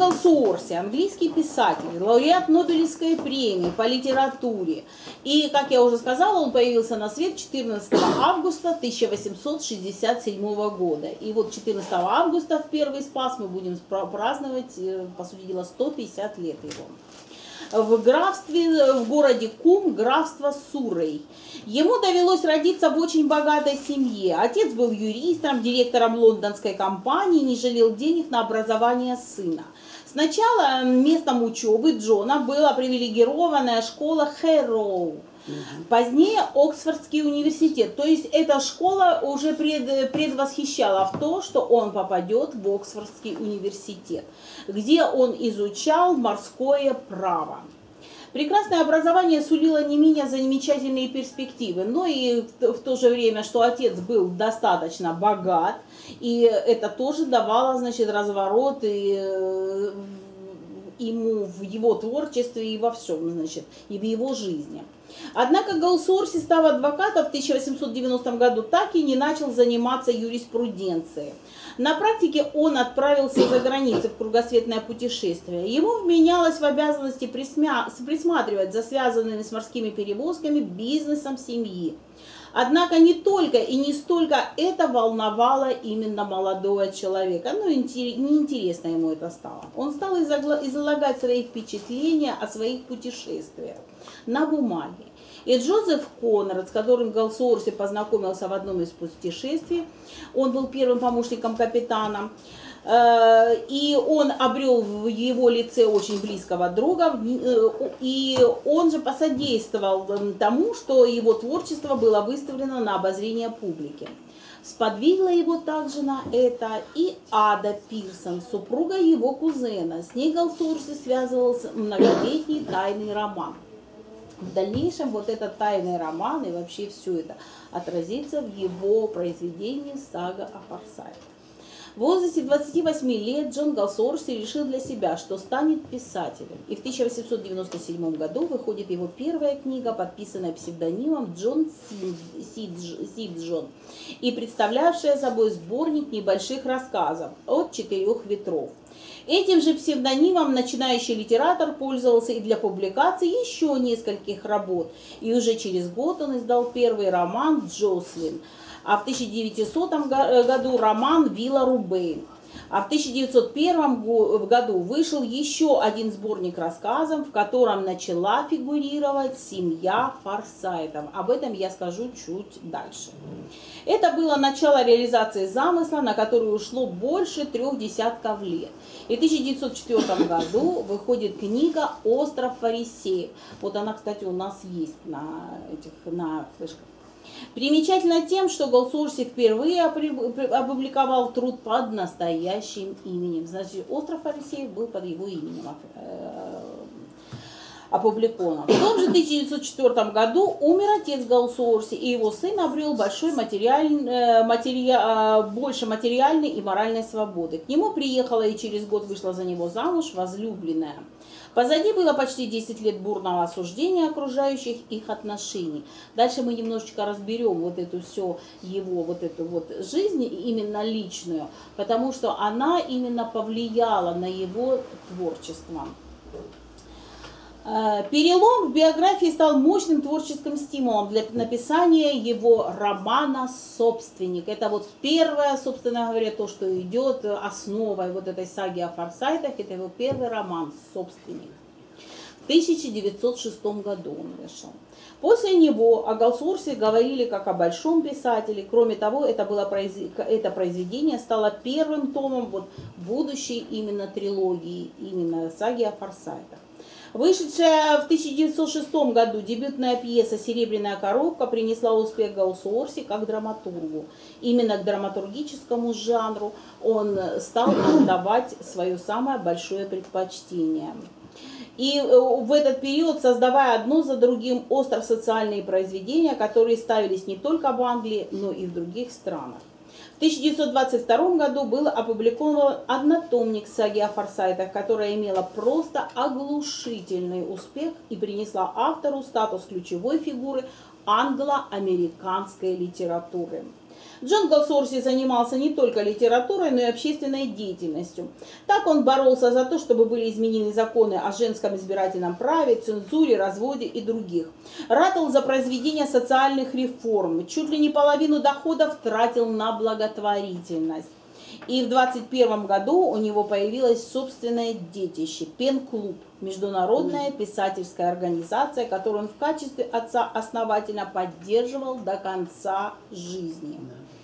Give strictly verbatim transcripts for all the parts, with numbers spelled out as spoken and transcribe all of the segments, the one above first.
Голсуорси, английский писатель, лауреат Нобелевской премии по литературе. И, как я уже сказала, он появился на свет четырнадцатого августа тысяча восемьсот шестьдесят седьмого года. И вот четырнадцатого августа в первый Спас мы будем праздновать, по сути дела, сто пятьдесят лет его. В графстве, в городе Кум, графство Суррей. Ему довелось родиться в очень богатой семье. Отец был юристом, директором лондонской компании, не жалел денег на образование сына. Сначала местом учебы Джона была привилегированная школа Хэроу. Позднее Оксфордский университет. То есть эта школа уже пред, предвосхищала в то, что он попадет в Оксфордский университет, где он изучал морское право. Прекрасное образование сулило не менее замечательные перспективы, но и в то же время, что отец был достаточно богат, и это тоже давало, значит, разворот и ему в его творчестве и во всем, значит, и в его жизни. Однако Голсуорси, став адвокатом в тысяча восемьсот девяностом году, так и не начал заниматься юриспруденцией. На практике он отправился за границу в кругосветное путешествие. Ему вменялось в обязанности присматривать за связанными с морскими перевозками бизнесом семьи. Однако не только и не столько это волновало именно молодого человека, но неинтересно ему это стало. Он стал излагать свои впечатления о своих путешествиях на бумаге. И Джозеф Конрад, с которым Голсуорси познакомился в одном из путешествий, он был первым помощником капитана, и он обрел в его лице очень близкого друга, и он же посодействовал тому, что его творчество было выставлено на обозрение публики. Сподвигла его также на это и Ада Пирсон, супруга его кузена. С ней Голсуорси связывался многолетний тайный роман. В дальнейшем вот этот тайный роман и вообще все это отразится в его произведении «Сага о Форсайте». В возрасте двадцати восьми лет Джон Голсуорси решил для себя, что станет писателем. И в тысяча восемьсот девяносто седьмом году выходит его первая книга, подписанная псевдонимом Джон Сидджон, и представлявшая собой сборник небольших рассказов «От четырех ветров». Этим же псевдонимом начинающий литератор пользовался и для публикации еще нескольких работ. И уже через год он издал первый роман «Джослин», а в тысяча девятисотом году роман «Вилла Рубейн». А в тысяча девятьсот первом году вышел еще один сборник рассказов, в котором начала фигурировать семья Форсайтов. Об этом я скажу чуть дальше. Это было начало реализации замысла, на который ушло больше трех десятков лет. И в тысяча девятьсот четвёртом году выходит книга «Остров Фарисеев». Вот она, кстати, у нас есть на этих на флешках. Примечательно тем, что Голсуорси впервые опубликовал труд под настоящим именем. Значит, «Остров Фарисеев» был под его именем опубликован. В том же тысяча девятьсот четвёртом году умер отец Голсуорси, и его сын обрел большой материаль, материал, больше материальной и моральной свободы. К нему приехала и через год вышла за него замуж возлюбленная. Позади было почти десять лет бурного осуждения окружающих их отношений. Дальше мы немножечко разберем вот эту всю его вот эту вот жизнь, именно личную, потому что она именно повлияла на его творчество. Перелом в биографии стал мощным творческим стимулом для написания его романа «Собственник». Это вот первое, собственно говоря, то, что идет основой вот этой саги о Форсайтах, это его первый роман «Собственник». В тысяча девятьсот шестом году он вышел. После него о Голсуорси говорили как о большом писателе. Кроме того, это, было, это произведение стало первым томом вот будущей именно трилогии, именно саги о Форсайтах. Вышедшая в тысяча девятьсот шестом году дебютная пьеса «Серебряная коробка» принесла успех Голсуорси как драматургу. Именно к драматургическому жанру он стал отдавать свое самое большое предпочтение. И в этот период, создавая одно за другим остро-социальные произведения, которые ставились не только в Англии, но и в других странах. В тысяча девятьсот двадцать втором году был опубликован однотомник саги о Форсайтах, которая имела просто оглушительный успех и принесла автору статус ключевой фигуры англо-американской литературы. Джон Галсуорси занимался не только литературой, но и общественной деятельностью. Так он боролся за то, чтобы были изменены законы о женском избирательном праве, цензуре, разводе и других. Ратовал за произведение социальных реформ, чуть ли не половину доходов тратил на благотворительность. И в двадцать первом году у него появилось собственное детище – Пен-клуб, международная писательская организация, которую он в качестве отца-основателя поддерживал до конца жизни.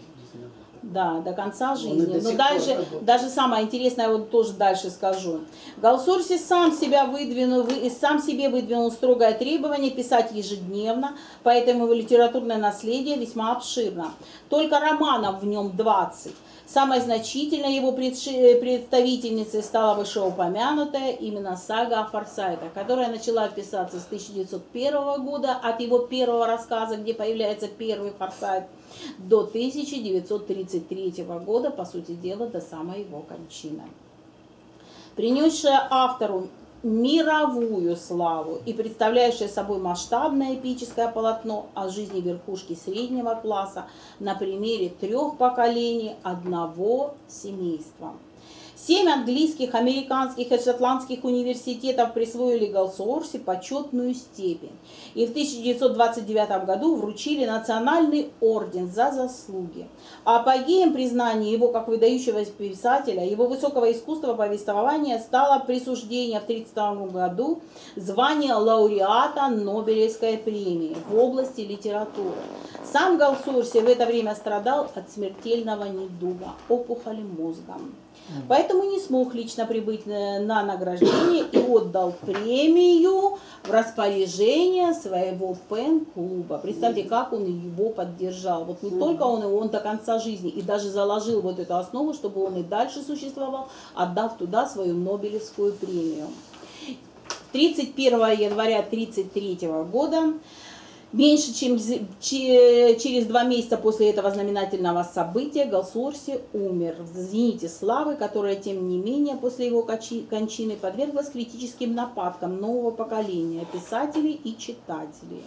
Да, до конца жизни. Но дальше, даже самое интересное, я вот тоже дальше скажу. Галсуорси сам, себя выдвинул, сам себе выдвинул строгое требование писать ежедневно, поэтому его литературное наследие весьма обширно. Только романов в нем двадцать. Самой значительной его представительницей стала вышеупомянутая именно сага о Форсайтах, которая начала писаться с тысяча девятьсот первого года, от его первого рассказа, где появляется первый Форсайт, до тысяча девятьсот тридцать третьего года, по сути дела, до самой его кончины. Принесшая автору мировую славу и представляющее собой масштабное эпическое полотно о жизни верхушки среднего класса на примере трех поколений одного семейства. Семь английских, американских и шотландских университетов присвоили Галсуорси почетную степень и в тысяча девятьсот двадцать девятом году вручили национальный орден за заслуги. А апогеем признания его как выдающегося писателя, его высокого искусства повествования стало присуждение в тысяча девятьсот тридцать втором году звания лауреата Нобелевской премии в области литературы. Сам Галсуорси в это время страдал от смертельного недуга – опухоли мозга. Поэтому не смог лично прибыть на награждение и отдал премию в распоряжение своего Пен-клуба. Представьте, как он его поддержал. Вот не только он, он до конца жизни, и даже заложил вот эту основу, чтобы он и дальше существовал, отдав туда свою Нобелевскую премию. тридцать первого января тысяча девятьсот тридцать третьего года, меньше чем через два месяца после этого знаменательного события, Галсуорси умер в зените славы, которая, тем не менее, после его кончины подверглась критическим нападкам нового поколения писателей и читателей.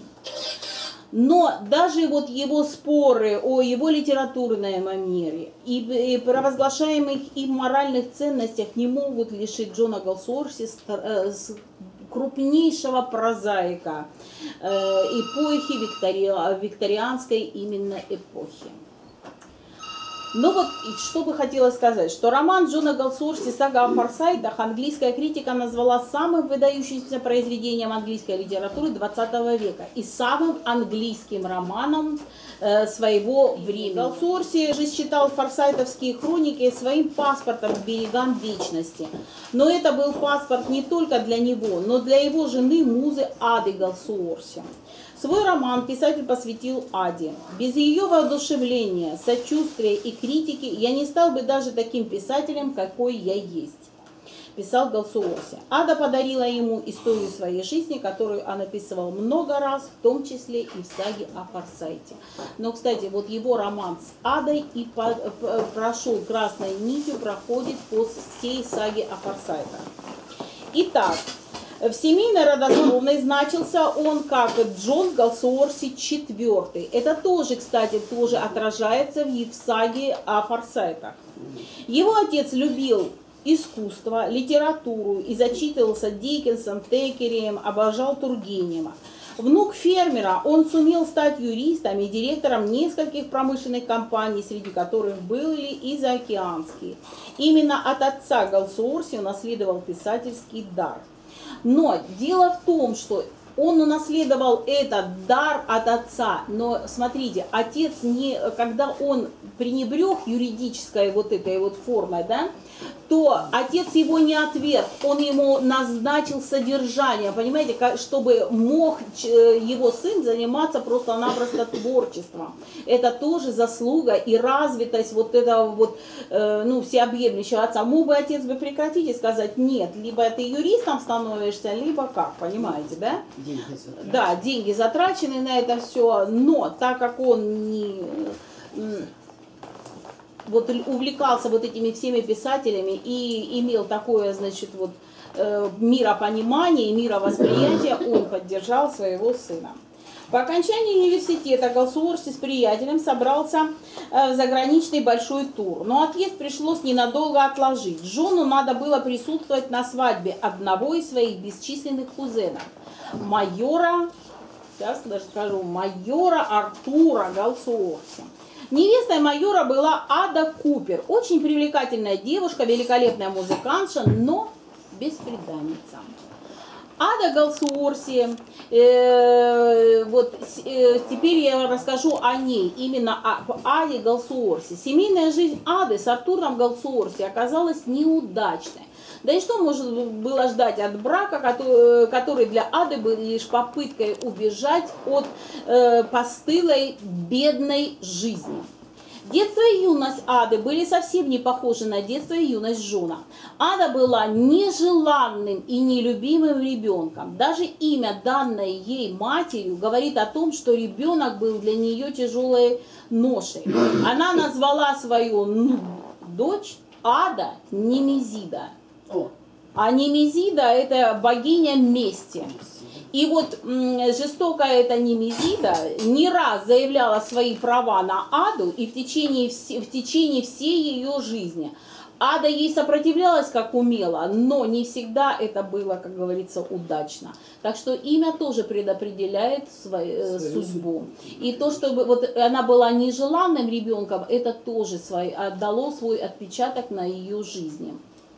Но даже вот его споры о его литературной манере и провозглашаемых им моральных ценностях не могут лишить Джона Галсуорси крупнейшего прозаика э, эпохи виктори... викторианской именно эпохи. Но вот что бы хотела сказать, что роман Джона Галсуорси «Сага о Форсайтах» английская критика назвала самым выдающимся произведением английской литературы двадцатого века и самым английским романом э, своего времени. Галсуорси же считал форсайтовские хроники своим паспортом к берегам вечности. Но это был паспорт не только для него, но для его жены, музы Ады Галсуорси. Свой роман писатель посвятил Аде. Без ее воодушевления, сочувствия и критики я не стал бы даже таким писателем, какой я есть, писал Галсуорси. Ада подарила ему историю своей жизни, которую он описывал много раз, в том числе и в саге о Форсайте. Но, кстати, вот его роман с Адой и по, по, прошел красной нитью, проходит по всей саге о Форсайтах. Итак, в семейной родословной значился он как Джон Галсуорси четвёртый. Это тоже, кстати, тоже отражается в саге о Форсайтах. Его отец любил искусство, литературу и зачитывался Диккенсом, Теккереем, обожал Тургенева. Внук фермера, он сумел стать юристом и директором нескольких промышленных компаний, среди которых были и заокеанские. Именно от отца Галсуорси унаследовал писательский дар. Но дело в том, что он унаследовал этот дар от отца, но смотрите, отец, не, когда он пренебрег юридической вот этой вот формой, да, то отец его не отверг, он ему назначил содержание, понимаете, чтобы мог его сын заниматься просто-напросто творчеством. Это тоже заслуга и развитость вот этого вот, ну, всеобъемлющего отца. Мог бы отец бы прекратить и сказать, нет, либо ты юристом становишься, либо как, понимаете, да? Деньги затрачены. Да, деньги затрачены на это все, но так как он не... вот увлекался вот этими всеми писателями и имел такое, значит, вот миропонимание, мировосприятие, он поддержал своего сына. По окончании университета Галсуорси с приятелем собрался в заграничный большой тур, но отъезд пришлось ненадолго отложить. Джону надо было присутствовать на свадьбе одного из своих бесчисленных кузенов, майора, сейчас даже скажу, майора Артура Галсуорси. Невестой майора была Ада Купер, очень привлекательная девушка, великолепная музыкантша, но бесприданница. Ада Галсуорси, э, вот э, теперь я расскажу о ней, именно о Аде Галсуорси. Семейная жизнь Ады с Артуром Галсуорси оказалась неудачной. Да и что можно было ждать от брака, который, который для Ады был лишь попыткой убежать от э, постылой, бедной жизни. Детство и юность Ады были совсем не похожи на детство и юность Джона. Ада была нежеланным и нелюбимым ребенком. Даже имя, данное ей матерью, говорит о том, что ребенок был для нее тяжелой ношей. Она назвала свою дочь Ада Немезида. А Немезида – это богиня мести. И вот жестокая эта Немезида не раз заявляла свои права на Аду и в течение, в течение всей ее жизни. Ада ей сопротивлялась как умела, но не всегда это было, как говорится, удачно. Так что имя тоже предопределяет свою, судьбу. И то, что вот она была нежеланным ребенком, это тоже свой, отдало свой отпечаток на ее жизни.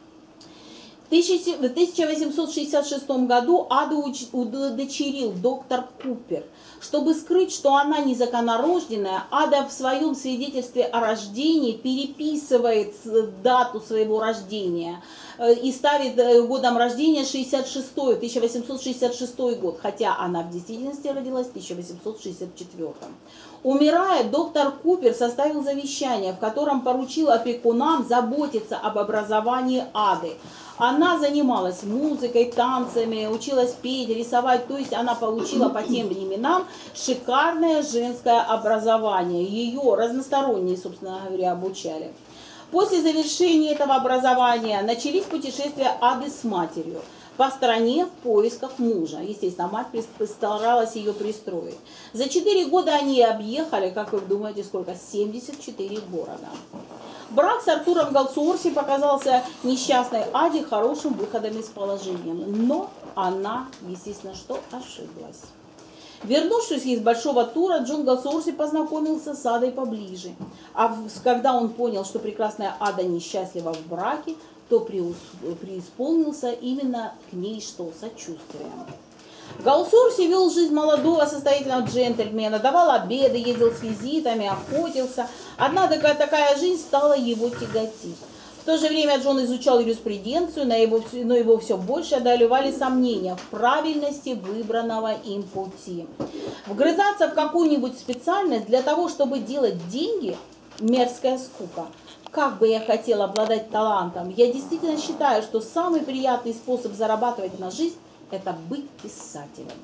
В тысяча восемьсот шестьдесят шестом году Аду удочерил доктор Купер. Чтобы скрыть, что она незаконнорожденная, Ада в своем свидетельстве о рождении переписывает дату своего рождения и ставит годом рождения шестьдесят шестой, тысяча восемьсот шестьдесят шестой год, хотя она в действительности родилась в тысяча восемьсот шестьдесят четвёртом. Умирая, доктор Купер составил завещание, в котором поручил опекунам заботиться об образовании Ады. Она занималась музыкой, танцами, училась петь, рисовать, то есть она получила по тем временам шикарное женское образование. Ее разносторонние, собственно говоря, обучали. После завершения этого образования начались путешествия Ады с матерью по стране в поисках мужа. Естественно, мать старалась ее пристроить. За четыре года они объехали, как вы думаете, сколько? семьдесят четыре города. Брак с Артуром Галсуорси показался несчастной Аде хорошим выходом из положения. Но она, естественно, что ошиблась. Вернувшись из большого тура, Джон Галсуорси познакомился с Адой поближе. А когда он понял, что прекрасная Ада несчастлива в браке, то преисполнился именно к ней что? Сочувствием. Галсуорси вел жизнь молодого состоятельного джентльмена, давал обеды, ездил с визитами, охотился. Однако такая жизнь стала его тяготить. В то же время Джон изучал юриспруденцию, но его, но его все больше одолевали сомнения в правильности выбранного им пути. Вгрызаться в какую-нибудь специальность для того, чтобы делать деньги – мерзкая скука. Как бы я хотела обладать талантом, я действительно считаю, что самый приятный способ зарабатывать на жизнь – это быть писателем.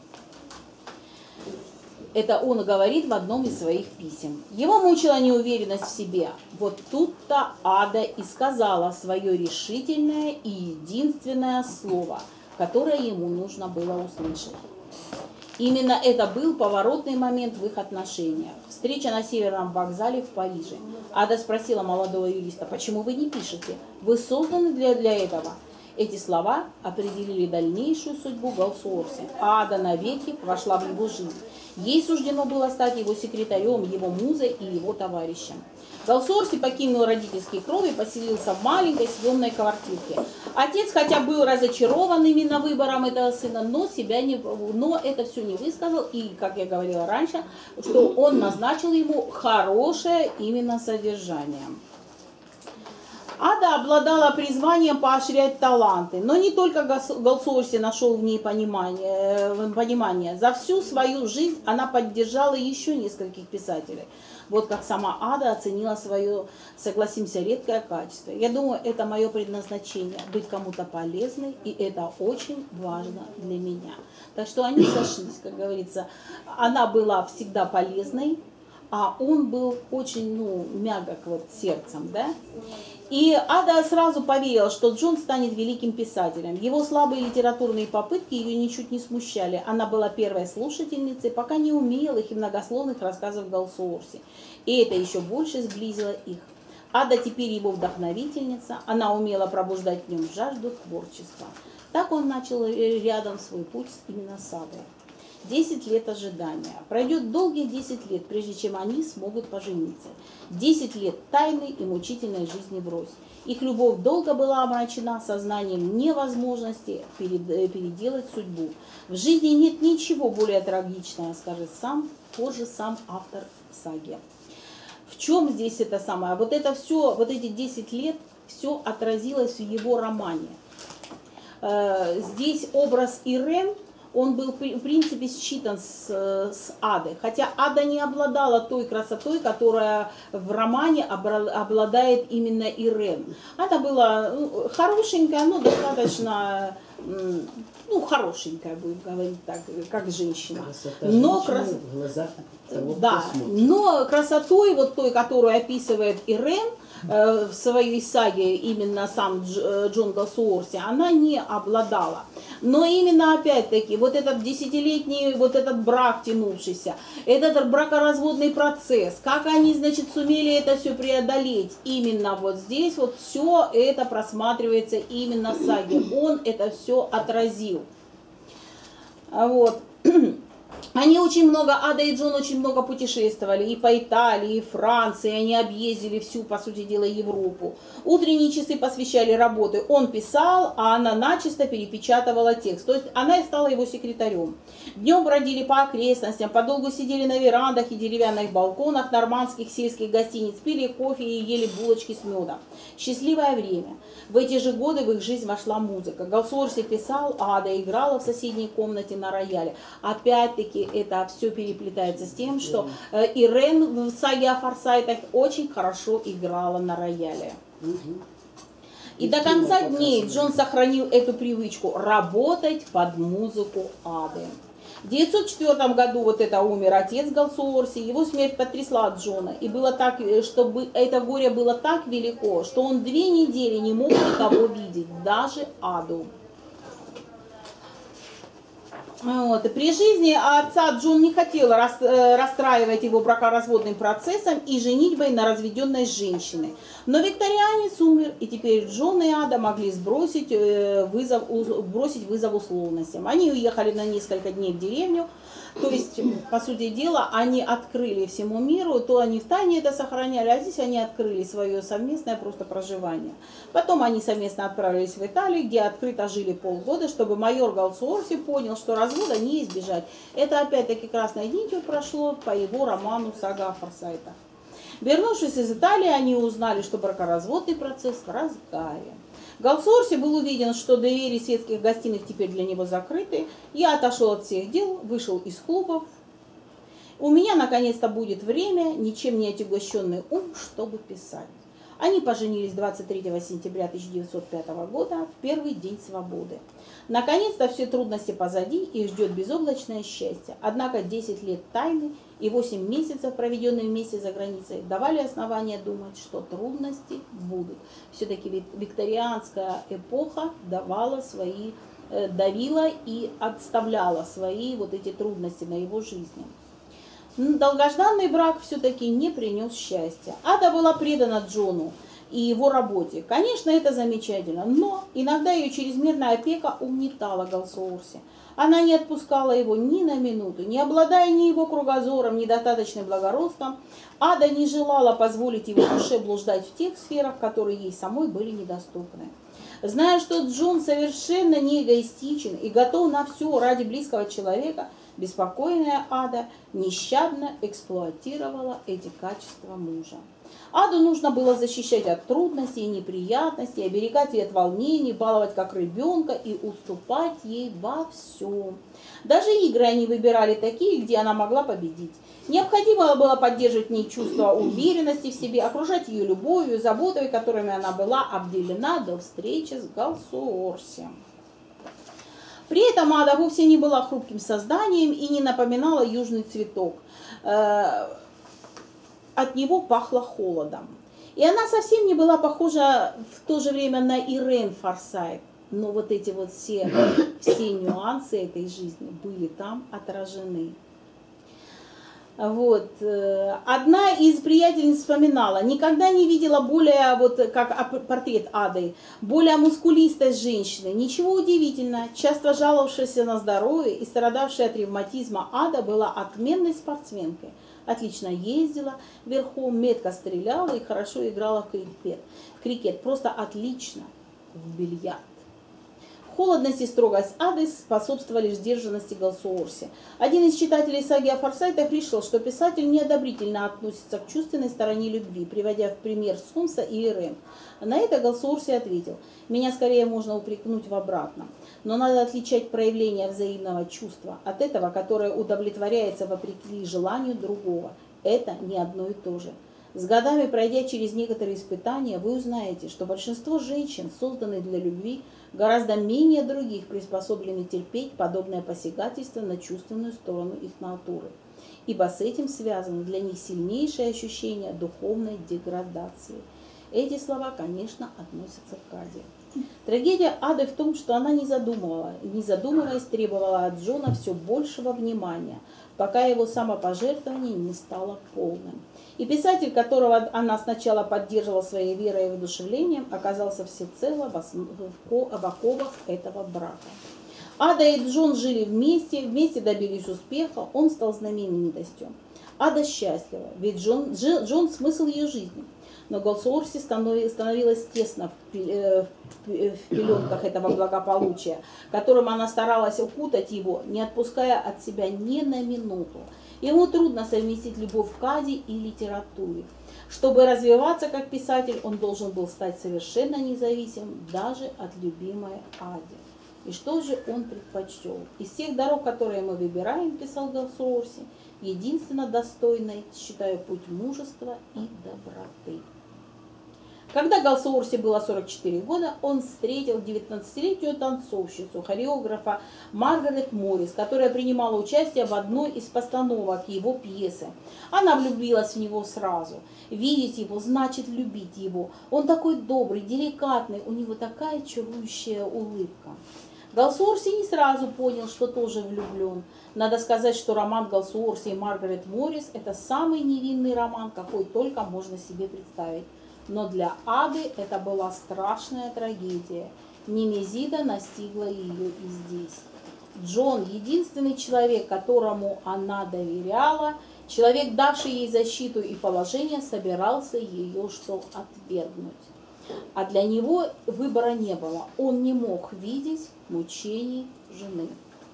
Это он говорит в одном из своих писем. Его мучила неуверенность в себе. Вот тут-то Ада и сказала свое решительное и единственное слово, которое ему нужно было услышать. Именно это был поворотный момент в их отношениях. Встреча на Северном вокзале в Париже. Ада спросила молодого юриста: «Почему вы не пишете? Вы созданы для, для этого?» Эти слова определили дальнейшую судьбу Галсуорси. Ада навеки вошла в его жизнь. Ей суждено было стать его секретарем, его музой и его товарищем. Галсуорси покинул родительский кров и поселился в маленькой съемной квартирке. Отец, хотя был разочарован именно выбором этого сына, но, себя не, но это все не высказал. И, как я говорила раньше, что он назначил ему хорошее именно содержание. Ада обладала призванием поощрять таланты, но не только Галсуорси нашел в ней понимание, понимание. За всю свою жизнь она поддержала еще нескольких писателей. Вот как сама Ада оценила свое, согласимся, редкое качество. Я думаю, это мое предназначение – быть кому-то полезной, и это очень важно для меня. Так что они сошлись, как говорится. Она была всегда полезной, а он был очень, ну, мягок вот сердцем, да. И Ада сразу поверила, что Джон станет великим писателем. Его слабые литературные попытки ее ничуть не смущали. Она была первой слушательницей пока не умелых и многословных рассказов Голсуорси. И это еще больше сблизило их. Ада теперь его вдохновительница, она умела пробуждать в нем жажду творчества. Так он начал рядом свой путь именно с Адой. Десять лет ожидания. Пройдет долгие десять лет, прежде чем они смогут пожениться. Десять лет тайной и мучительной жизни врозь. Их любовь долго была омрачена сознанием невозможности переделать судьбу. В жизни нет ничего более трагичного, скажет сам, позже сам автор саги. В чем здесь это самое? Вот это все, вот эти десять лет, все отразилось в его романе. Здесь образ Ирен, он был, в принципе, считан с, с Адой. Хотя Ада не обладала той красотой, которая в романе обладает именно Ирен. Ада была, ну, хорошенькая, но достаточно, ну, хорошенькая, будем говорить так, как женщина. Но крас... в глазах того, да, но красотой, вот той, которую описывает Ирен э, в своей саге, именно сам Дж, Джон Голсуорси, она не обладала. Но именно опять-таки вот этот десятилетний, вот этот брак тянувшийся, этот бракоразводный процесс, как они, значит, сумели это все преодолеть, именно вот здесь вот все это просматривается именно в саге. Он это все отразил. Вот. Они очень много, Ада и Джон очень много путешествовали и по Италии, и Франции, они объездили всю, по сути дела, Европу. Утренние часы посвящали работе, он писал, а она начисто перепечатывала текст, то есть она и стала его секретарем. Днем бродили по окрестностям, подолгу сидели на верандах и деревянных балконах нормандских сельских гостиниц, пили кофе и ели булочки с медом. Счастливое время. В эти же годы в их жизнь вошла музыка. Голсуорси писал, а Ада играла в соседней комнате на рояле. Опять-таки это все переплетается с тем, что Ирен в саге о Форсайтах очень хорошо играла на рояле. И, И до конца дней Джон сохранил эту привычку работать под музыку Ады. В девятьсот четвёртом году вот это умер отец Голсуорси, его смерть потрясла Джона, и было так, чтобы это горе было так велико, что он две недели не мог никого видеть, даже Аду. Вот. И при жизни отца Джон не хотел расстраивать его бракоразводным процессом и женитьбой на разведенной женщине. Но викторианец умер, и теперь Джон и Ада могли сбросить вызов, бросить вызов условностям. Они уехали на несколько дней в деревню, то есть, по сути дела, они открыли всему миру, то они в тайне это сохраняли, а здесь они открыли свое совместное просто проживание. Потом они совместно отправились в Италию, где открыто жили полгода, чтобы майор Голсуорси понял, что развода не избежать. Это опять-таки красной нитью прошло по его роману «Сага о Форсайтах». Вернувшись из Италии, они узнали, что бракоразводный процесс в разгаре. Голсуорси был уверен, что двери светских гостиных теперь для него закрыты. Я отошел от всех дел, вышел из клубов. У меня наконец-то будет время, ничем не отягощенный ум, чтобы писать. Они поженились двадцать третьего сентября тысяча девятьсот пятого года, в первый день свободы. Наконец-то все трудности позади, их ждет безоблачное счастье. Однако десять лет тайны и восемь месяцев, проведенные вместе за границей, давали основания думать, что трудности будут. Все-таки викторианская эпоха давала свои, давила и отставляла свои вот эти трудности на его жизни. Долгожданный брак все-таки не принес счастья. Ада была предана Джону и его работе. Конечно, это замечательно, но иногда ее чрезмерная опека угнетала Голсуорси. Она не отпускала его ни на минуту, не обладая ни его кругозором, ни достаточным благородством. Ада не желала позволить его душе блуждать в тех сферах, которые ей самой были недоступны. Зная, что Джон совершенно не эгоистичен и готов на все ради близкого человека, беспокойная Ада нещадно эксплуатировала эти качества мужа. Аду нужно было защищать от трудностей и неприятностей, оберегать ей от волнений, баловать как ребенка и уступать ей во всем. Даже игры они выбирали такие, где она могла победить. Необходимо было поддерживать в ней чувство уверенности в себе, окружать ее любовью, заботой, которыми она была обделена до встречи с Голсуорси. При этом Ада вовсе не была хрупким созданием и не напоминала южный цветок. от него пахло холодом. И она совсем не была похожа в то же время на Ирен Форсайт. Но вот эти вот все, все нюансы этой жизни были там отражены. Вот. Одна из приятельниц вспоминала, никогда не видела более, вот как портрет Ады, более мускулистой женщины. Ничего удивительного, часто жаловавшаяся на здоровье и страдавшая от ревматизма Ада была отменной спортсменкой. Отлично ездила верхом, метко стреляла и хорошо играла в крикет. В крикет просто отлично в бильярд. Холодность и строгость Ады способствовали сдержанности Голсуорси. Один из читателей саги о Форсайтах решил, что писатель неодобрительно относится к чувственной стороне любви, приводя в пример Сомса и Ирен. На это Голсуорси ответил: «Меня скорее можно упрекнуть в обратном. Но надо отличать проявление взаимного чувства от этого, которое удовлетворяется вопреки желанию другого. Это не одно и то же. С годами, пройдя через некоторые испытания, вы узнаете, что большинство женщин, созданных для любви, гораздо менее других приспособлены терпеть подобное посягательство на чувственную сторону их натуры, ибо с этим связано для них сильнейшее ощущение духовной деградации». Эти слова, конечно, относятся к Аде. Трагедия Ады в том, что она не задумывала, не задумываясь, требовала от Джона все большего внимания, пока его самопожертвование не стало полным. И писатель, которого она сначала поддерживала своей верой и воодушевлением, оказался всецело в оковах этого брака. Ада и Джон жили вместе, вместе добились успеха, он стал знаменитостью. Ада счастлива, ведь Джон, Джон смысл ее жизни. Но Голсуорси становилось тесно в пеленках этого благополучия, которым она старалась укутать его, не отпуская от себя ни на минуту. Ему трудно совместить любовь к Аде и литературе. Чтобы развиваться как писатель, он должен был стать совершенно независимым даже от любимой Ади. И что же он предпочел? Из всех дорог, которые мы выбираем, писал Голсуорси, единственно достойной считаю путь мужества и доброты. Когда Голсуорси было сорок четыре года, он встретил девятнадцатилетнюю танцовщицу, хореографа Маргарет Моррис, которая принимала участие в одной из постановок его пьесы. Она влюбилась в него сразу. Видеть его значит любить его. Он такой добрый, деликатный, у него такая чарующая улыбка. Голсуорси не сразу понял, что тоже влюблен. Надо сказать, что роман Голсуорси и Маргарет Моррис – это самый невинный роман, какой только можно себе представить. Но для Ады это была страшная трагедия. Немезида настигла ее и здесь. Джон, единственный человек, которому она доверяла, человек, давший ей защиту и положение, собирался ее что отвергнуть. А для него выбора не было. Он не мог видеть мучений жены.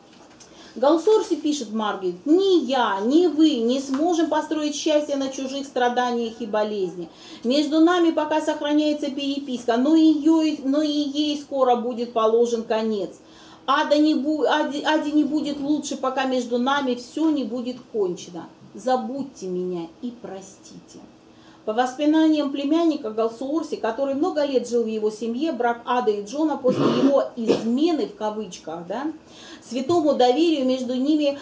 Голсуорси пишет Маргарет: «Ни я, ни вы не сможем построить счастье на чужих страданиях и болезни. Между нами пока сохраняется переписка, но, ее, но и ей скоро будет положен конец. Ада не бу, Аде, Аде не будет лучше, пока между нами все не будет кончено. Забудьте меня и простите». По воспоминаниям племянника Голсуорси, который много лет жил в его семье, брак Ады и Джона после его «измены» в кавычках, да, святому доверию между ними,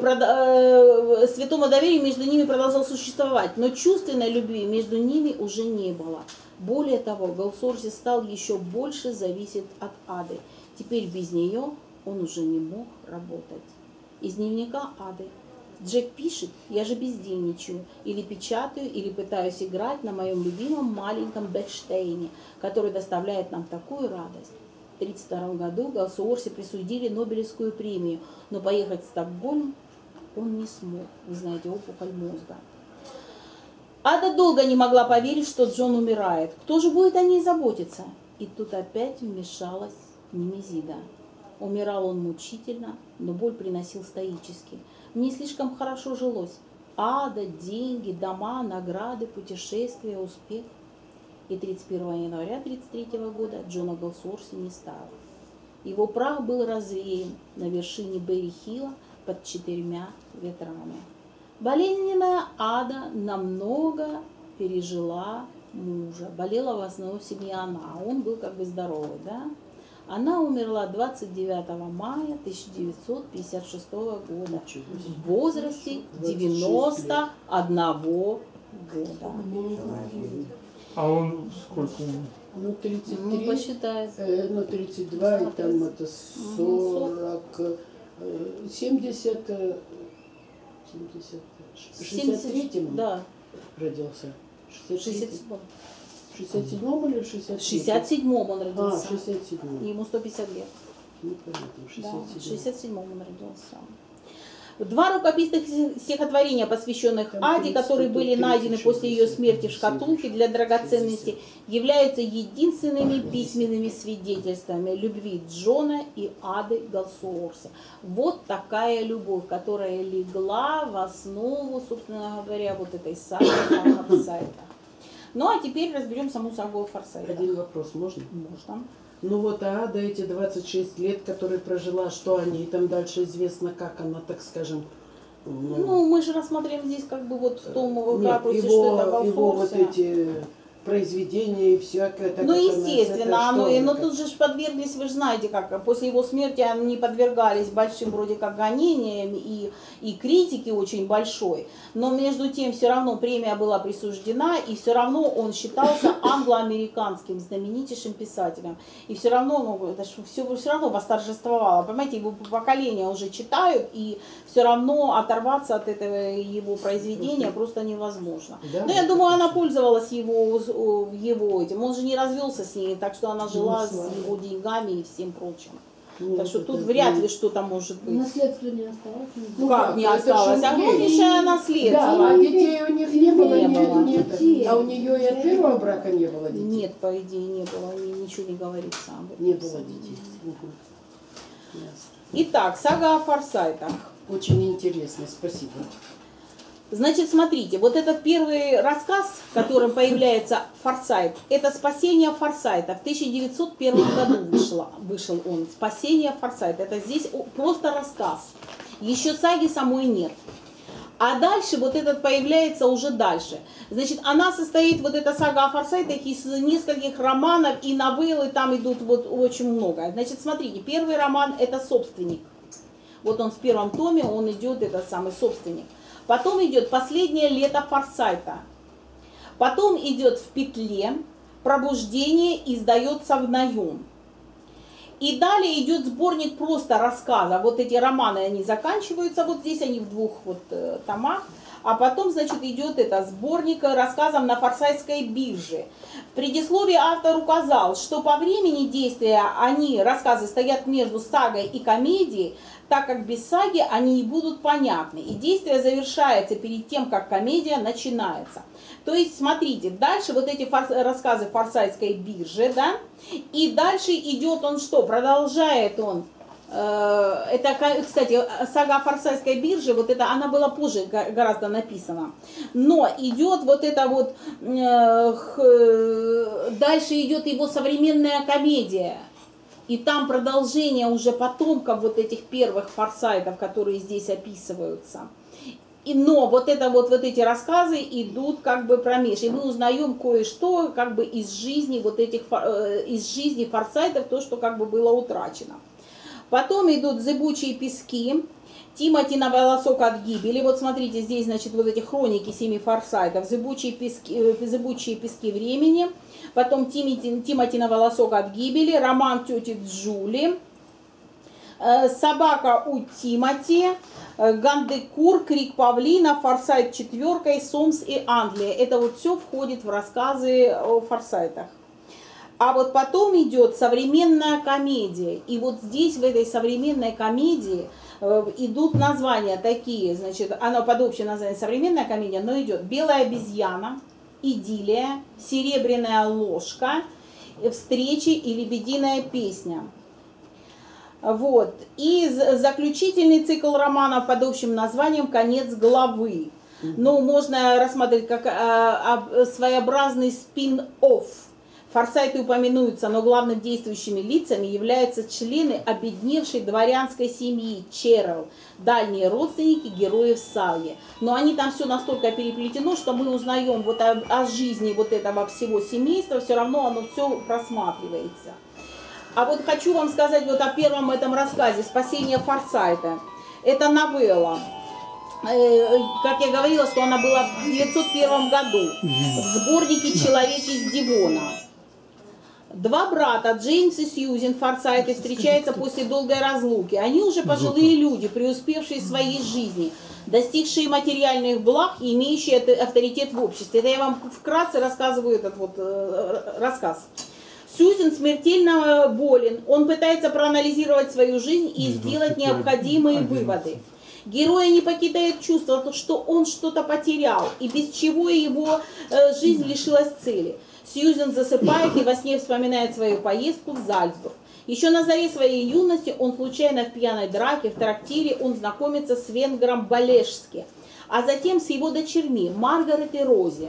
э, святому доверию между ними продолжал существовать, но чувственной любви между ними уже не было. Более того, Голсуорси стал еще больше зависеть от Ады. Теперь без нее он уже не мог работать. Из дневника Ады. Джек пишет: «Я же бездельничаю, или печатаю, или пытаюсь играть на моем любимом маленьком Бекштейне, который доставляет нам такую радость». В тысяча девятьсот тридцать втором году Голсуорси присудили Нобелевскую премию, но поехать в Стокгольм он не смог. Вы знаете, опухоль мозга. Ада долго не могла поверить, что Джон умирает. Кто же будет о ней заботиться? И тут опять вмешалась Немезида. Умирал он мучительно, но боль приносил стоически. Мне слишком хорошо жилось. Ада, деньги, дома, награды, путешествия, успех. И тридцать первого января тысяча девятьсот тридцать третьего года Джона Голсуорси не стало. Его прах был развеян на вершине Берри-Хилла под четырьмя ветрами. Болезненная Ада намного пережила мужа. Болела в основном семья она, а он был как бы здоровый, да? Она умерла двадцать девятого мая тысяча девятьсот пятьдесят шестого года в возрасте девяноста одного года. А он сколько ему? Ну, тридцать три, Ну, посчитай. э, ну, тридцать два, и там это сорок, э, семьдесят, э, семьдесят, шестьдесят третьем Да. родился. шестьдесят седьмом. В шестьдесят седьмом или в шестьдесят третьем? В шестьдесят седьмом он А, родился. в шестьдесят седьмом. Ему сто пятьдесят лет. Ну, понятно, в Да, шестьдесят в седьмом. шестьдесят седьмом он родился. Два рукописных стихотворения, посвященных Там Аде, тридцать, которые тут были найдены тридцать, после ее шестьдесят, смерти в шкатулке для драгоценностей, шестьдесят. являются единственными письменными свидетельствами любви Джона и Ады Галсуорси. Вот такая любовь, которая легла в основу, собственно говоря, вот этой саги о Форсайта. Ну а теперь разберем саму сагу о Форсайта. Один вопрос можно? Можно. Ну вот, а Ада эти двадцать шесть лет, которые прожила, что о ней там дальше известно, как она, так скажем, ну, Ну, мы же рассмотрим здесь как бы вот в том нет, ракурсе, его, что это его вот Галсуорси. эти произведения и всякое. Так Ну, как она- естественно, это оно, что и, но это? тут же ж подверглись, вы же знаете, как после его смерти они подвергались большим вроде как гонениям и, и критике очень большой, но между тем все равно премия была присуждена, и все равно он считался англо-американским знаменитейшим писателем, и все равно, ну, это ж все, все равно восторжествовало, понимаете, его поколения уже читают, и все равно оторваться от этого его произведения просто невозможно. Да, Но я это думаю, она точно. пользовалась его, его этим. Он же не развелся с ней, так что она жила Ну, с слава. его деньгами и всем прочим. Ну, Так что это- тут это- вряд ли что-то может быть. Наследство не осталось. Ну как, как не это осталось? же Огромнейшее наследство. Да, а детей у них не было, Не нет, было. нет. Детей. А у нее и от первого брака не было детей? Нет, по идее, не было. И ничего не говорится об этом. Не было детей. Мгм. Ясно. Итак, сага о Форсайтах. Очень интересно, спасибо. Значит, смотрите, вот этот первый рассказ, в котором появляется Форсайт, это «Спасение Форсайта». В тысяча девятьсот первом году вышло, вышел он. «Спасение Форсайта». Это здесь просто рассказ. Еще саги самой нет. А дальше вот этот появляется уже дальше. Значит, она состоит, вот эта сага о Форсайтах, из нескольких романов и новеллы, там идут вот очень много. Значит, смотрите, первый роман это «Собственник». Вот он в первом томе, он идет, этот самый «Собственник». Потом идет «Последнее лето Форсайта». Потом идет «В петле», «Пробуждение» издается в наем. И далее идет сборник просто рассказа. Вот эти романы, они заканчиваются, вот здесь они в двух вот э, томах. А потом, значит, идет это сборник рассказов на Форсайтской бирже. В предисловии автор указал, что по времени действия они, рассказы, стоят между сагой и комедией, так как без саги они не будут понятны. И действие завершается перед тем, как комедия начинается. То есть, смотрите, дальше вот эти фор- рассказы Форсайтской биржи, да, и дальше идет он что? Продолжает он. Э, это, кстати, сага о Форсайтской бирже, вот это, она была позже гораздо написана. Но идет вот это вот, э, х, дальше идет его современная комедия. И там продолжение уже потомков вот этих первых Форсайтов, которые здесь описываются. И, но вот, это, вот, вот эти рассказы идут как бы промеж. И мы узнаем кое-что как бы из жизни, вот этих, э, из жизни Форсайтов, то, что как бы было утрачено. Потом идут «Зыбучие пески», «Тимоти на волосок от гибели». Вот смотрите, здесь, значит, вот эти хроники семи Форсайтов. «Зыбучие пески», «Зыбучие пески времени». Потом «Тимоти, Тимоти на волосок от гибели», роман тети Джули, «Собака у Тимоти», «Гандекур», «Крик павлина», «Форсайт четверка», «Сомс» и «Англия». Это вот все входит в рассказы о Форсайтах. А вот потом идет современная комедия. И вот здесь, в этой современной комедии, идут названия такие, значит, она под общее название современная комедия, но идет «Белая обезьяна», «Идиллия», «Серебряная ложка», «Встречи» и «Лебединая песня». Вот. И заключительный цикл романов под общим названием «Конец главы». Ну, можно рассматривать как а, а, своеобразный спин-офф. Форсайты упоминаются, но главными действующими лицами являются члены обедневшей дворянской семьи Черрелл, дальние родственники героев саги. Но они там все настолько переплетено, что мы узнаем вот о, о жизни вот этого всего семейства, все равно оно все просматривается. А вот хочу вам сказать вот о первом этом рассказе «Спасение Форсайта». Это новелла. как я говорила, что она была в девятьсот первом году в сборнике «Человек из Дивона». Два брата, Джеймс и Сьюзен Форсайты, встречаются после долгой разлуки. Они уже пожилые люди, преуспевшие в своей жизни, достигшие материальных благ и имеющие авторитет в обществе. Это я вам вкратце рассказываю этот вот э, рассказ. Сьюзен смертельно болен. Он пытается проанализировать свою жизнь и сделать необходимые выводы. Героя не покидает чувство, что он что-то потерял, и без чего его э, жизнь лишилась цели. Сьюзен засыпает и во сне вспоминает свою поездку в Зальцбург. Еще на заре своей юности он случайно в пьяной драке в трактире он знакомится с венгром Балешски, а затем с его дочерьми Маргарет и Рози.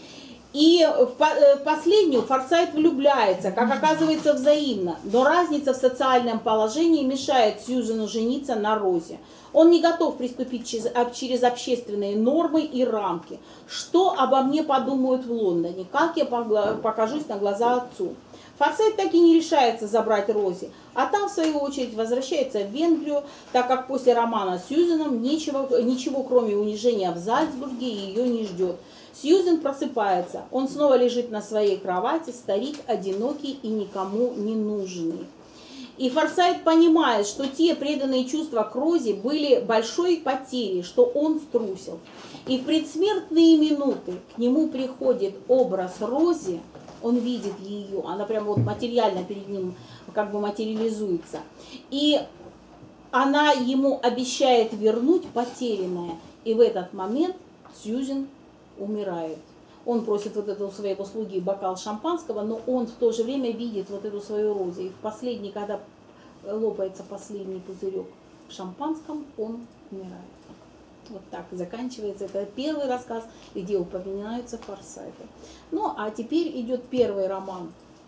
И в последнюю Форсайт влюбляется, как оказывается, взаимно, но разница в социальном положении мешает Сьюзену жениться на Розе. Он не готов приступить через, через общественные нормы и рамки. Что обо мне подумают в Лондоне? Как я покажусь на глаза отцу? Форсайт так и не решается забрать Рози, а там, в свою очередь, возвращается в Венгрию, так как после романа с Сьюзеном ничего, ничего кроме унижения в Зальцбурге ее не ждет. Сьюзен просыпается. Он снова лежит на своей кровати, старик, одинокий и никому не нужный. И Форсайт понимает, что те преданные чувства к Розе были большой потерей, что он струсил. И в предсмертные минуты к нему приходит образ Рози, он видит ее, она прямо вот материально перед ним как бы материализуется. И она ему обещает вернуть потерянное. И в этот момент Сьюзен умирает. Он просит вот эту своего слуги бокал шампанского, но он в то же время видит вот эту свою Рози. И в последний, когда лопается последний пузырек в шампанском, он умирает. Вот так заканчивается. Это первый рассказ, где упоминаются Форсайты. Ну, а теперь идет первый роман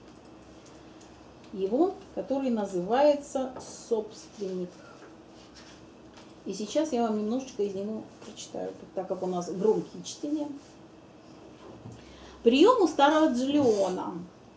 его, который называется «Собственник». И сейчас я вам немножечко из него прочитаю, так как у нас громкие чтения. Прием у старого Джиллиона.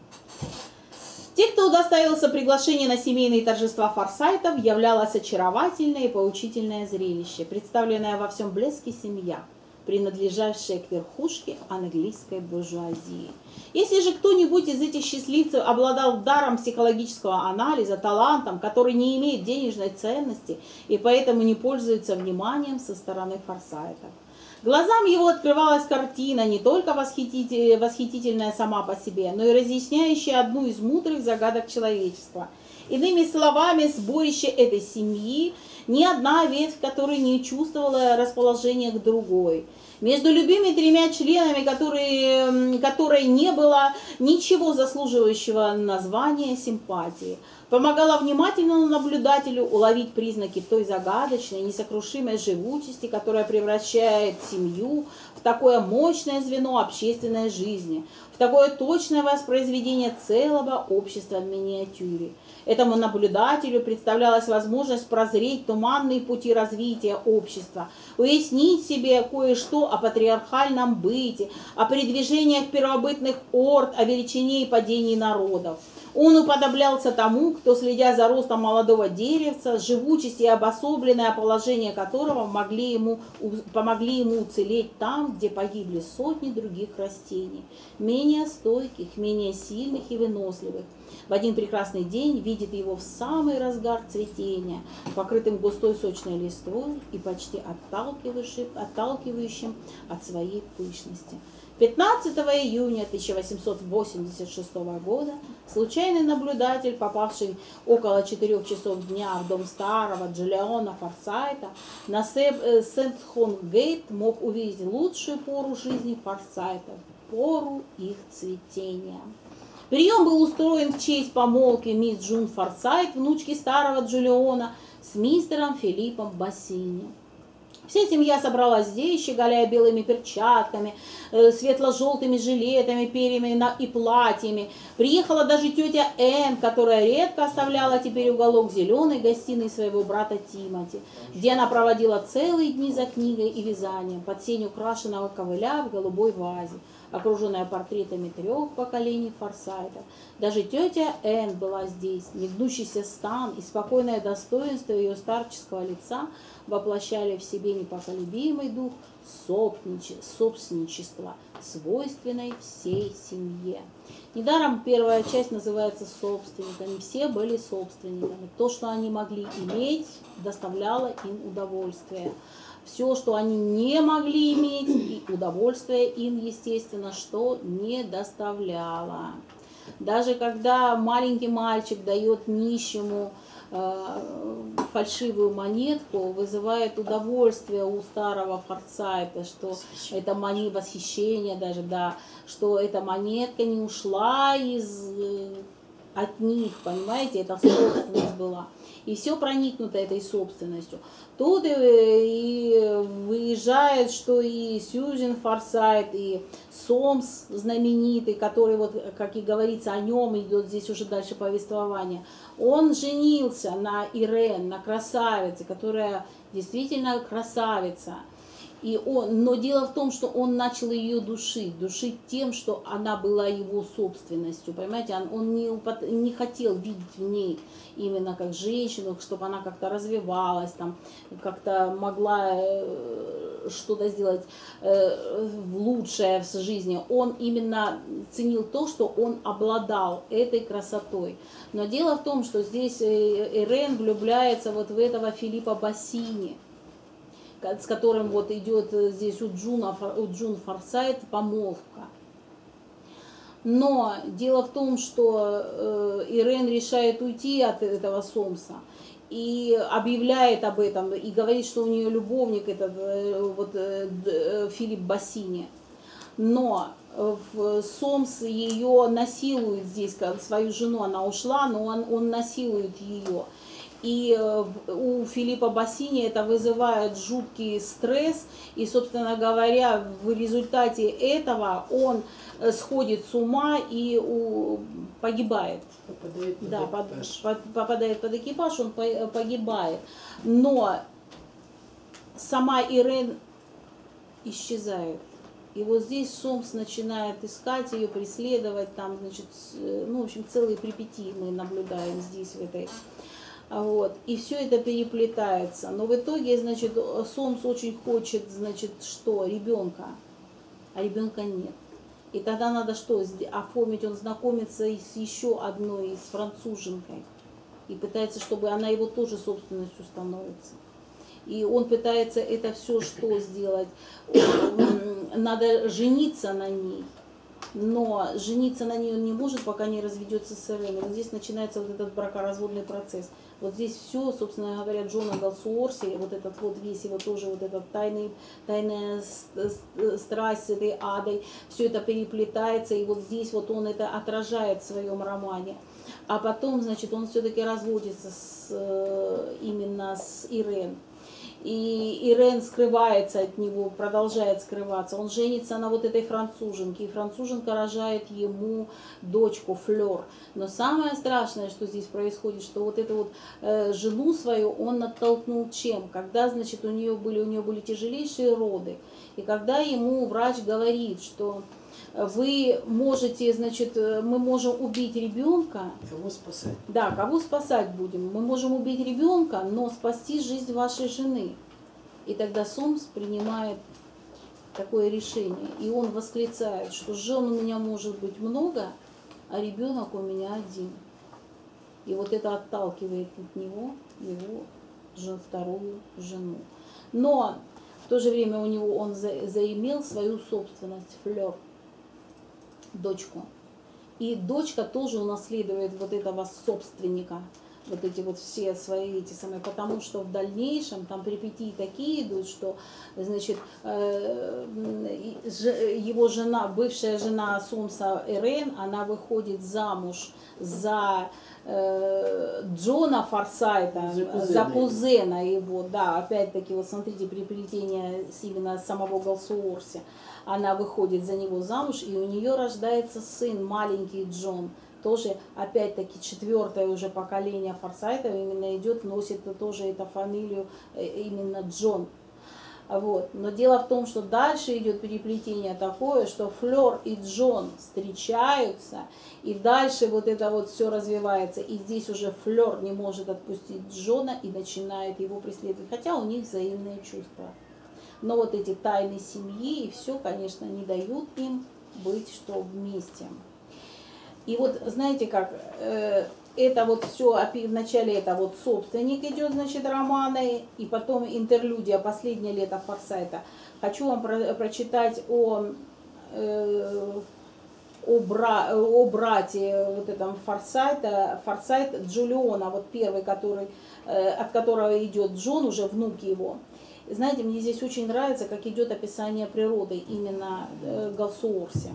Те, кто удостоился приглашения на семейные торжества Форсайтов, являлось очаровательное и поучительное зрелище, представленное во всем блеске семья, принадлежавшая к верхушке английской буржуазии. Если же кто-нибудь из этих счастливцев обладал даром психологического анализа, талантом, который не имеет денежной ценности и поэтому не пользуется вниманием со стороны Форсайтов, глазам его открывалась картина, не только восхитительная сама по себе, но и разъясняющая одну из мудрых загадок человечества. Иными словами, сборище этой семьи ни одна ветвь, которая не чувствовала расположения к другой. Между любыми тремя членами, которые, которой не было ничего заслуживающего названия симпатии, помогала внимательному наблюдателю уловить признаки той загадочной, несокрушимой живучести, которая превращает семью в такое мощное звено общественной жизни, в такое точное воспроизведение целого общества в миниатюре. Этому наблюдателю представлялась возможность прозреть туманные пути развития общества, уяснить себе кое-что о патриархальном быте, о передвижениях первобытных орд, о величине и падении народов. Он уподоблялся тому, кто, следя за ростом молодого деревца, живучесть и обособленное положение которого могли ему, помогли ему уцелеть там, где погибли сотни других растений, менее стойких, менее сильных и выносливых. В один прекрасный день видит его в самый разгар цветения, покрытым густой сочной листвой и почти отталкивающим, отталкивающим от своей пышности. пятнадцатого июня тысяча восемьсот восемьдесят шестого года случайный наблюдатель, попавший около четырёх часов дня в дом старого Джиллиона Форсайта на Сент-Хон-Гейт, мог увидеть лучшую пору жизни Форсайтов, пору их цветения. Прием был устроен в честь помолвки мисс Джун Форсайт, внучки старого Джиллиона, с мистером Филиппом Бассини. Вся семья собралась здесь, щеголяя белыми перчатками, светло-желтыми жилетами, перьями и платьями. Приехала даже тетя Энн, которая редко оставляла теперь уголок зеленой гостиной своего брата Тимоти, где она проводила целые дни за книгой и вязанием, под сень украшенного ковыля в голубой вазе. окруженная портретами трех поколений Форсайтов. Даже тетя Энн была здесь. Негнущийся стан и спокойное достоинство ее старческого лица воплощали в себе непоколебимый дух собственничества, свойственной всей семье. Недаром первая часть называется собственниками. Все были собственниками. То, что они могли иметь, доставляло им удовольствие. Все, что они не могли иметь, и удовольствие им, естественно, что не доставляло. Даже когда маленький мальчик дает нищему э, фальшивую монетку, вызывает удовольствие у старого Форсайта, что это монета, восхищение даже, да, что эта монетка не ушла из, от них, понимаете, это собственность была. И все проникнуто этой собственностью. Тут и, и выезжает, что и Сьюзен Форсайт, и Сомс знаменитый, который, вот, как и говорится, о нем идет здесь уже дальше повествование. Он женился на Ирен, на красавице, которая действительно красавица. И он, но дело в том, что он начал ее душить, душить тем, что она была его собственностью, понимаете, он, он не, не хотел видеть в ней именно как женщину, чтобы она как-то развивалась, там, как-то могла что-то сделать э, лучшее в жизни. Он именно ценил то, что он обладал этой красотой. Но дело в том, что здесь Ирен влюбляется вот в этого Филиппа Бассини, с которым вот идет здесь у Джуна, у Джун Форсайт помолвка. Но дело в том, что э, Ирен решает уйти от этого Сомса и объявляет об этом, и говорит, что у нее любовник этот э, вот, э, Филипп Бассини. Но э, Сомс ее насилует здесь, как свою жену, она ушла, но он, он насилует ее. И у Филиппа Бассини это вызывает жуткий стресс, и, собственно говоря, в результате этого он сходит с ума и погибает. Попадает под да, экипаж. Под, попадает под экипаж, он погибает. Но сама Ирен исчезает. И вот здесь Сомс начинает искать ее, преследовать, там, значит, ну, в общем, целые перипетии мы наблюдаем здесь, в этой... Вот, и все это переплетается. Но в итоге, значит, Сомс очень хочет, значит, что? Ребенка. А ребенка нет. И тогда надо что? Оформить, он знакомится с еще одной, с француженкой. И пытается, чтобы она его тоже собственностью становится. И он пытается это все что сделать? Надо жениться на ней. Но жениться на ней он не может, пока не разведется с Ирен. И вот здесь начинается вот этот бракоразводный процесс. Вот здесь все, собственно говоря, Джона Галсуорси, вот этот вот весь его тоже вот этот тайный, тайная страсть с этой адой, все это переплетается, и вот здесь вот он это отражает в своем романе. А потом, значит, он все-таки разводится с, именно с Ирен. И Ирен скрывается от него, продолжает скрываться. Он женится на вот этой француженке, и француженка рожает ему дочку Флёр. Но самое страшное, что здесь происходит, что вот эту вот э, жену свою он оттолкнул чем? Когда, значит, у нее были, у нее были тяжелейшие роды, и когда ему врач говорит, что вы можете, значит, мы можем убить ребенка. Кого спасать? Да, кого спасать будем? Мы можем убить ребенка, но спасти жизнь вашей жены. И тогда Сомс принимает такое решение. И он восклицает, что жен у меня может быть много, а ребенок у меня один. И вот это отталкивает от него его вторую жену. Но в то же время у него он заимел свою собственность, Флёр, дочку. И дочка тоже унаследует вот этого собственника, вот эти вот все свои эти самые, потому что в дальнейшем там перипетии такие идут, что, значит, его жена, бывшая жена Сомса Ирен, она выходит замуж за Джона Форсайта, за кузена, за кузена его, да, опять-таки, вот смотрите, переплетение именно самого Галсуорси. Она выходит за него замуж, и у нее рождается сын, маленький Джон. Тоже, опять-таки, четвертое уже поколение Форсайтов именно идет, носит тоже эту фамилию именно Джон. Вот. Но дело в том, что дальше идет переплетение такое, что Флёр и Джон встречаются, и дальше вот это вот все развивается. И здесь уже Флёр не может отпустить Джона и начинает его преследовать, хотя у них взаимные чувства. Но вот эти тайны семьи и все, конечно, не дают им быть что вместе. И вот знаете как, э, это вот все, вначале это вот собственник идет, значит, романы, и потом интерлюдия «Последнее лето Форсайта». Хочу вам про, прочитать о, э, о, бра, о брате вот этом Форсайта, Форсайт Джулиона, вот первый, который, э, от которого идет Джон, уже внук его. Знаете, мне здесь очень нравится, как идет описание природы именно э, Галсуорси.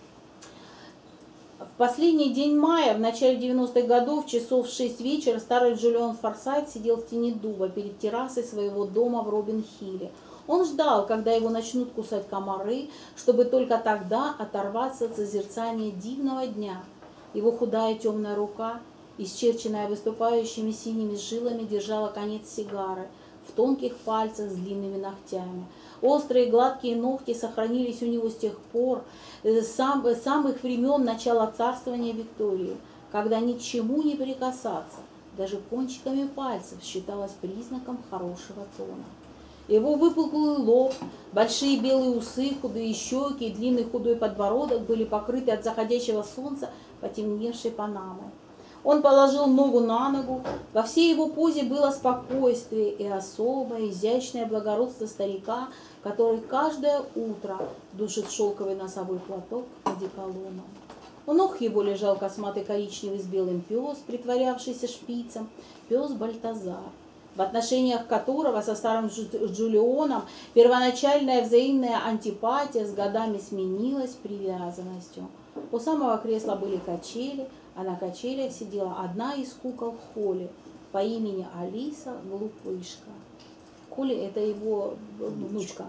В последний день мая, в начале девяностых годов, часов в шесть вечера, старый Джулион Форсайт сидел в тени дуба перед террасой своего дома в Робин-Хилле. Он ждал, когда его начнут кусать комары, чтобы только тогда оторваться от созерцания дивного дня. Его худая темная рука, исчерченная выступающими синими жилами, держала конец сигары в тонких пальцах с длинными ногтями. Острые гладкие ногти сохранились у него с тех пор, с самых времен начала царствования Виктории, когда ни к чему не прикасаться, даже кончиками пальцев, считалось признаком хорошего тона. Его выпуклый лоб, большие белые усы, худые щеки и длинный худой подбородок были покрыты от заходящего солнца потемневшей панамой. Он положил ногу на ногу, во всей его позе было спокойствие и особое изящное благородство старика, который каждое утро душит шелковый носовой платок одеколоном. У ног его лежал косматый коричневый с белым пес, притворявшийся шпицем, пес Бальтазар, в отношениях которого со старым Джулионом первоначальная взаимная антипатия с годами сменилась привязанностью. У самого кресла были качели, а на качелях сидела одна из кукол Холли по имени Алиса Глупышка. Холли – это его внучка.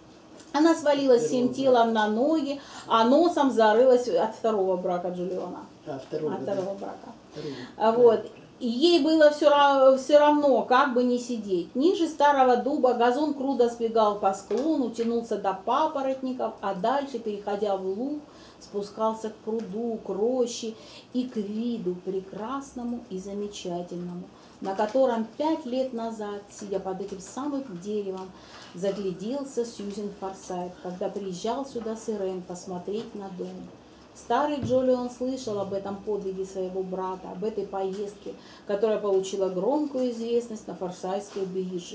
Она свалилась всем телом на ноги, а носом зарылась от второго брака Джулиона. А, второго, от второго брака. Второго. Вот. И ей было все, все равно, как бы не сидеть. Ниже старого дуба газон круто сбегал по склону, тянулся до папоротников, а дальше, переходя в луг, спускался к пруду, к роще и к виду прекрасному и замечательному, на котором пять лет назад, сидя под этим самым деревом, загляделся Сьюзен Форсайт, когда приезжал сюда с Ирен посмотреть на дом. Старый Джулион слышал об этом подвиге своего брата, об этой поездке, которая получила громкую известность на Форсайтской бирже.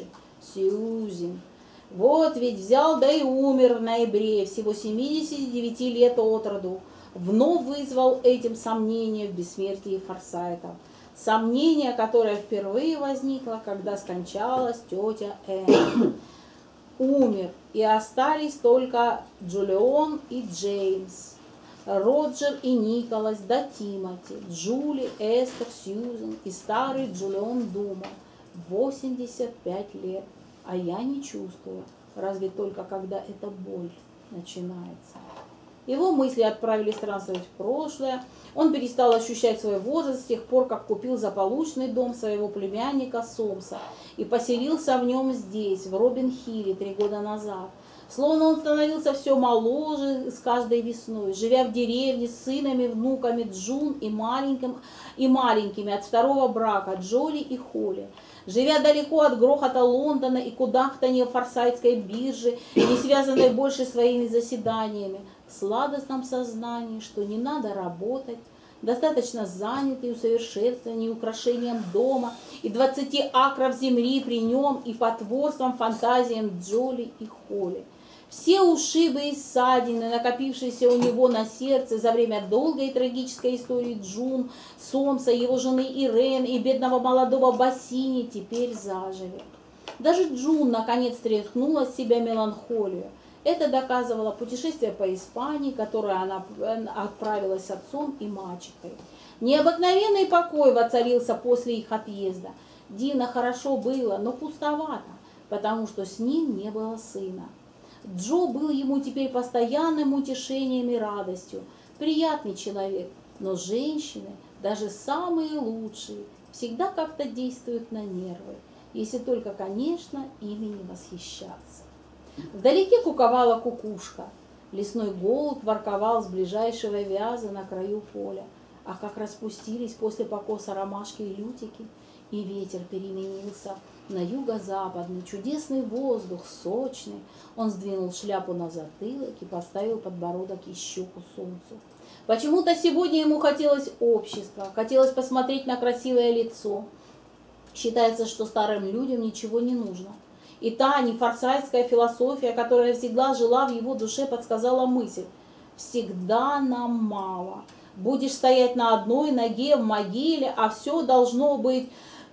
Сьюзен. Вот ведь взял да и умер в ноябре, всего семидесяти девяти лет от роду. Вновь вызвал этим сомнение в бессмертии Форсайтов. Сомнение, которое впервые возникло, когда скончалась тетя Энн. Умер, и остались только Джулион и Джеймс, Роджер и Николас, да Тимоти, Джули, Эстер, Сьюзен и старый Джулион думал: восемьдесят пять лет, а я не чувствую, разве только когда эта боль начинается. Его мысли отправились странствовать в прошлое. Он перестал ощущать свой возраст с тех пор, как купил заполучный дом своего племянника Сомса и поселился в нем здесь, в Робин-Хилле, три года назад. Словно он становился все моложе с каждой весной, живя в деревне с сынами, внуками Джун и, маленьким, и маленькими от второго брака Джоли и Холли. Живя далеко от грохота Лондона и кудахтания Форсайтской биржи, не связанной больше своими заседаниями, в сладостном сознании, что не надо работать, достаточно занятый усовершенствованием и украшением дома, и двадцати акров земли при нем, и потворством фантазиям Джоли и Холли. Все ушибы и ссадины, накопившиеся у него на сердце за время долгой и трагической истории Джун, Сомса, его жены Ирен и бедного молодого Бассини, теперь зажили. Даже Джун наконец стряхнула с себя меланхолию. Это доказывало путешествие по Испании, которое она отправилась с отцом и мачехой. Необыкновенный покой воцарился после их отъезда. Дивно хорошо было, но пустовато, потому что с ним не было сына. Джо был ему теперь постоянным утешением и радостью. Приятный человек, но женщины, даже самые лучшие, всегда как-то действуют на нервы, если только, конечно, ими не восхищаться. Вдалеке куковала кукушка. Лесной голубь ворковал с ближайшего вяза на краю поля. А как распустились после покоса ромашки и лютики, и ветер переменился на юго-западный, чудесный воздух, сочный. Он сдвинул шляпу на затылок и поставил подбородок и щеку солнцу. Почему-то сегодня ему хотелось общества, хотелось посмотреть на красивое лицо. Считается, что старым людям ничего не нужно. И та нефорсайтская философия, которая всегда жила в его душе, подсказала мысль: всегда нам мало. Будешь стоять на одной ноге в могиле, а все должно быть,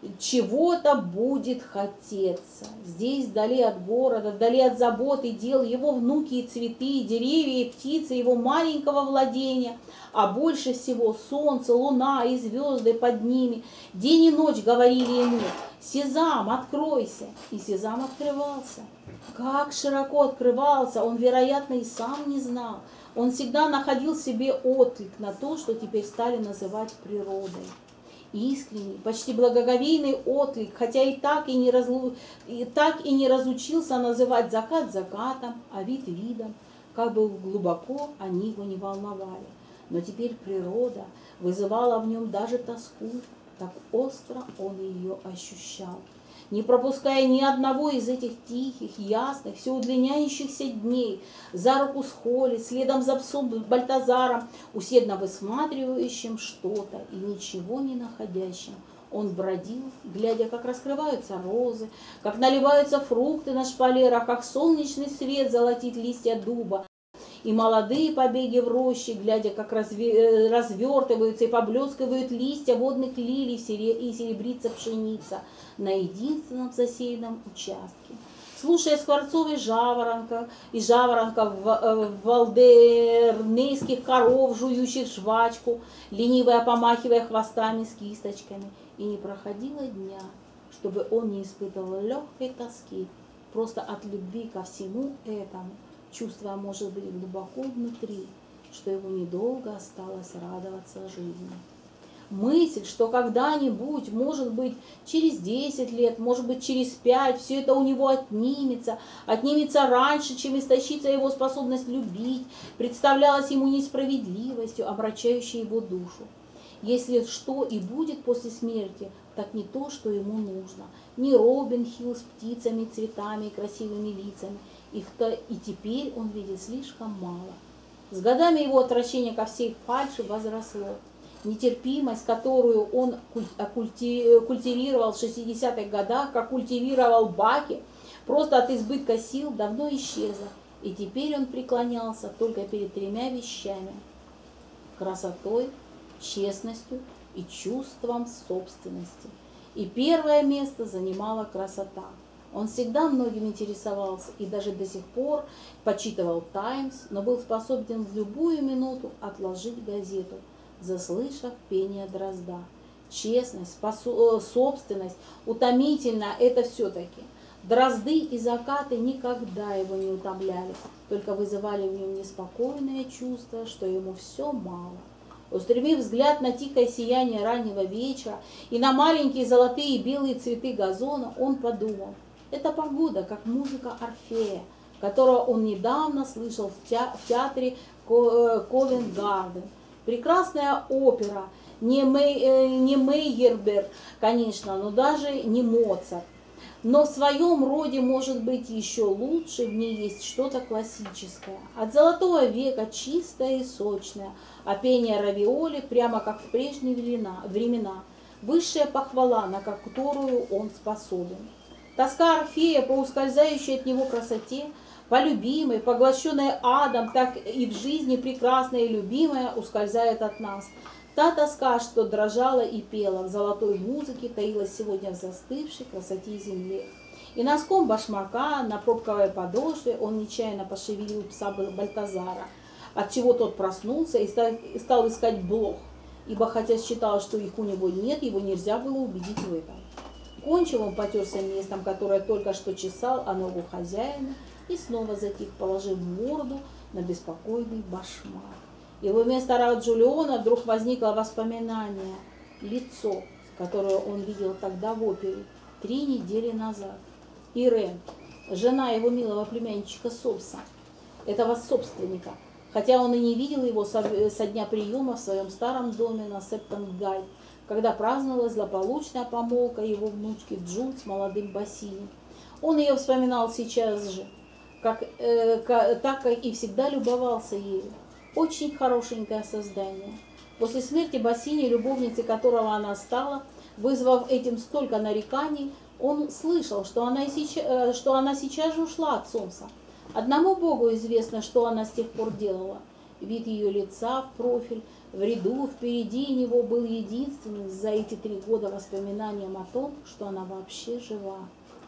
чего-то будет хотеться. Здесь, вдали от города, вдали от забот и дел, его внуки и цветы, и деревья и птицы его маленького владения, а больше всего солнце, луна и звезды под ними. День и ночь говорили ему: «Сезам, откройся!» И Сезам открывался. Как широко открывался, он, вероятно, и сам не знал. Он всегда находил в себе отклик на то, что теперь стали называть природой. Искренний, почти благоговейный отклик, хотя и так и, не разлу... и так и не разучился называть закат закатом, а вид видом, как бы глубоко они его не волновали. Но теперь природа вызывала в нем даже тоску, так остро он ее ощущал. Не пропуская ни одного из этих тихих, ясных, все удлиняющихся дней, за руку с Холли, следом за псом Бальтазаром, усердно высматривающим что-то и ничего не находящим, он бродил, глядя, как раскрываются розы, как наливаются фрукты на шпалерах, как солнечный свет золотит листья дуба, и молодые побеги в роще, глядя, как разве... развертываются и поблескивают листья водных лилий и серебрится пшеница на единственном засеянном участке. Слушая скворцовый жаворонка и жаворонков валдернейских коров, жующих жвачку, лениво помахивая хвостами с кисточками, и не проходило дня, чтобы он не испытывал легкой тоски просто от любви ко всему этому, чувствуя, может быть, глубоко внутри, что ему недолго осталось радоваться жизни. Мысль, что когда-нибудь, может быть, через десять лет, может быть, через пять, все это у него отнимется, отнимется раньше, чем истощится его способность любить, представлялась ему несправедливостью, омрачающей его душу. Если что и будет после смерти, так не то, что ему нужно. Не Робин Хилл с птицами, цветами и красивыми лицами. Их-то и теперь он видит слишком мало. С годами его отвращение ко всей фальши возросло. Нетерпимость, которую он культивировал в шестидесятых годах, как культивировал Баки, просто от избытка сил давно исчезла. И теперь он преклонялся только перед тремя вещами: красотой, честностью и чувством собственности. И первое место занимала красота. Он всегда многим интересовался и даже до сих пор почитывал «Таймс», но был способен в любую минуту отложить газету, заслышав пение дрозда. Честность, собственность, утомительно это все-таки. Дрозды и закаты никогда его не утомляли, только вызывали в нем неспокойное чувство, что ему все мало. Устремив взгляд на тихое сияние раннего вечера и на маленькие золотые и белые цветы газона, он подумал: это погода, как музыка Орфея, которого он недавно слышал в театре Ковент-Гарден. Прекрасная опера, не, Мей, не Мейерберг, конечно, но даже не Моцарт. Но в своем роде, может быть, еще лучше, в ней есть что-то классическое. От золотого века чистое и сочное, а пение равиоли прямо как в прежние времена. Высшая похвала, на которую он способен. Тоска Орфея по ускользающей от него красоте, по любимой, поглощенной адом, так и в жизни прекрасная и любимая ускользает от нас. Та тоска, что дрожала и пела в золотой музыке, таилась сегодня в застывшей красоте земли. И носком башмака на пробковой подошве он нечаянно пошевелил пса Бальтазара, отчего тот проснулся и стал, и стал искать блох, ибо хотя считал, что их у него нет, его нельзя было убедить в этом. Кончил он потерся местом, которое только что чесал о ногу хозяина, и снова затих, положив морду на беспокойный башмак. И вместо Ра Джулиона вдруг возникло воспоминание, лицо, которое он видел тогда в опере, три недели назад. Ирен, жена его милого племянничка Сомса, этого собственника, хотя он и не видел его со, со дня приема в своем старом доме на Септон-Гай, когда праздновалась злополучная помолвка его внучки Джун с молодым Бассини. Он ее вспоминал сейчас же, как, э, как, так как и всегда любовался ею. Очень хорошенькое создание. После смерти Бассини, любовницей которого она стала, вызвав этим столько нареканий, он слышал, что она, и сейчас, что она сейчас же ушла от Сомса. Одному Богу известно, что она с тех пор делала. Вид ее лица в профиль, в ряду впереди него был единственным за эти три года воспоминанием о том, что она вообще жива.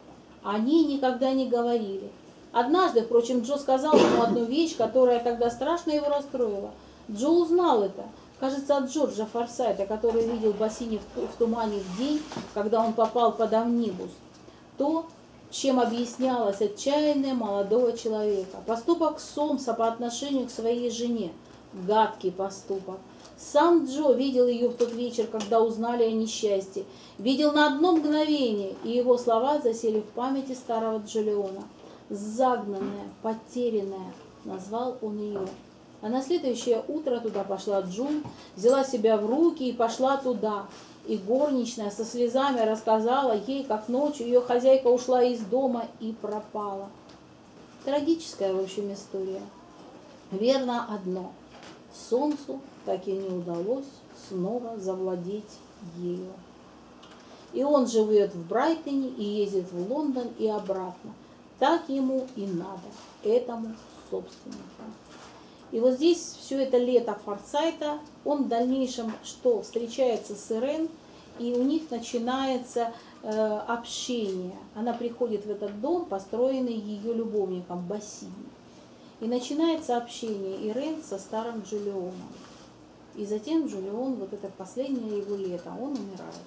О ней никогда не говорили. Однажды, впрочем, Джо сказал ему одну вещь, которая тогда страшно его расстроила. Джо узнал это. Кажется, от Джорджа Форсайта, который видел Бассини в тумане в день, когда он попал под амнибус. То, чем объяснялось отчаяние молодого человека. Поступок Сомса по отношению к своей жене. Гадкий поступок. Сам Джо видел ее в тот вечер, когда узнали о несчастье. Видел на одно мгновение, и его слова засели в памяти старого Джулиона. «Загнанная, потерянная», назвал он ее. А на следующее утро туда пошла Джун, взяла себя в руки и пошла туда. И горничная со слезами рассказала ей, как ночью ее хозяйка ушла из дома и пропала. Трагическая, в общем, история. Верно одно. Сомсу так и не удалось снова завладеть ею. И он живет в Брайтоне и ездит в Лондон и обратно. Так ему и надо, этому собственнику. И вот здесь все это лето Форсайта, он в дальнейшем что встречается с Ирен, и у них начинается э, общение. Она приходит в этот дом, построенный ее любовником Бассини. И начинается общение Ирен со старым Джулионом. И затем Джулион, вот это последнее его лето, он умирает.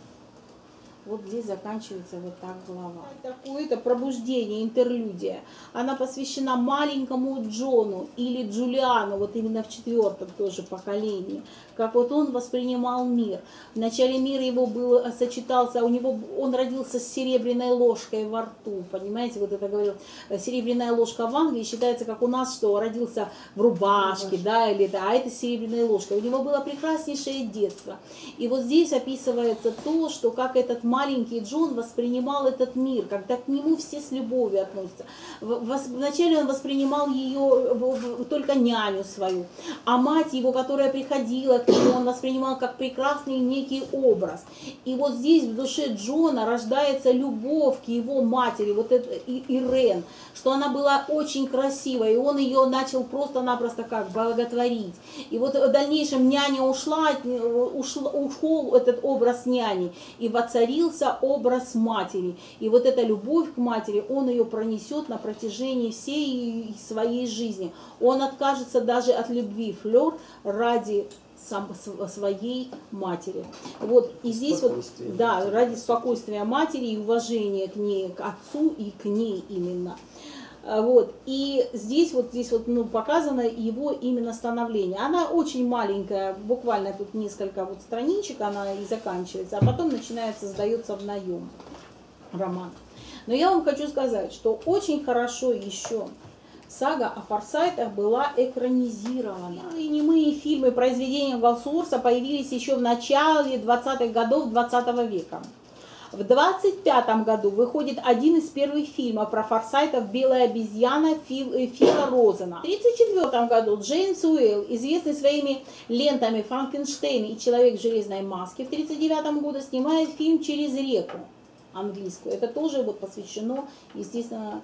Вот здесь заканчивается вот так глава. Такое-то пробуждение, интерлюдия. Она посвящена маленькому Джону или Джулиану, вот именно в четвертом тоже поколении. Как вот он воспринимал мир. Вначале мир его был, сочетался, у него, он родился с серебряной ложкой во рту. Понимаете, вот это говорил, серебряная ложка в Англии считается, как у нас, что родился в рубашке, да, или да, а это серебряная ложка. У него было прекраснейшее детство. И вот здесь описывается то, что как этот маленький Джон воспринимал этот мир, когда к нему все с любовью относятся. Вначале он воспринимал ее, только няню свою, а мать его, которая приходила к нему, он воспринимал как прекрасный некий образ. И вот здесь в душе Джона рождается любовь к его матери, вот это Ирен, что она была очень красивая, и он ее начал просто-напросто как благотворить. И вот в дальнейшем няня ушла, ушел, ушел этот образ няни, и воцарился образ матери. И вот эта любовь к матери, он ее пронесет на протяжении всей своей жизни. Он откажется даже от любви Флёр ради сам, своей матери. Вот, и здесь вот, да, ради спокойствия матери и уважения к ней, к отцу и к ней именно. Вот, и здесь вот, здесь вот, ну, показано его именно становление. Она очень маленькая, буквально тут несколько вот страничек, она и заканчивается, а потом начинается, сдается в наем роман. Но я вам хочу сказать, что очень хорошо еще сага о Форсайтах была экранизирована. И немые фильмы, произведения Голдсуорса появились еще в начале двадцатых годов двадцатого века. В двадцать пятом году выходит один из первых фильмов про Форсайтов «Белая обезьяна» Фила Розена. В тридцать четвёртом году Джеймс Уэйл, известный своими лентами «Франкенштейн» и «Человек в железной маске», в тридцать девятом году снимает фильм «Через реку» английскую. Это тоже вот посвящено, естественно,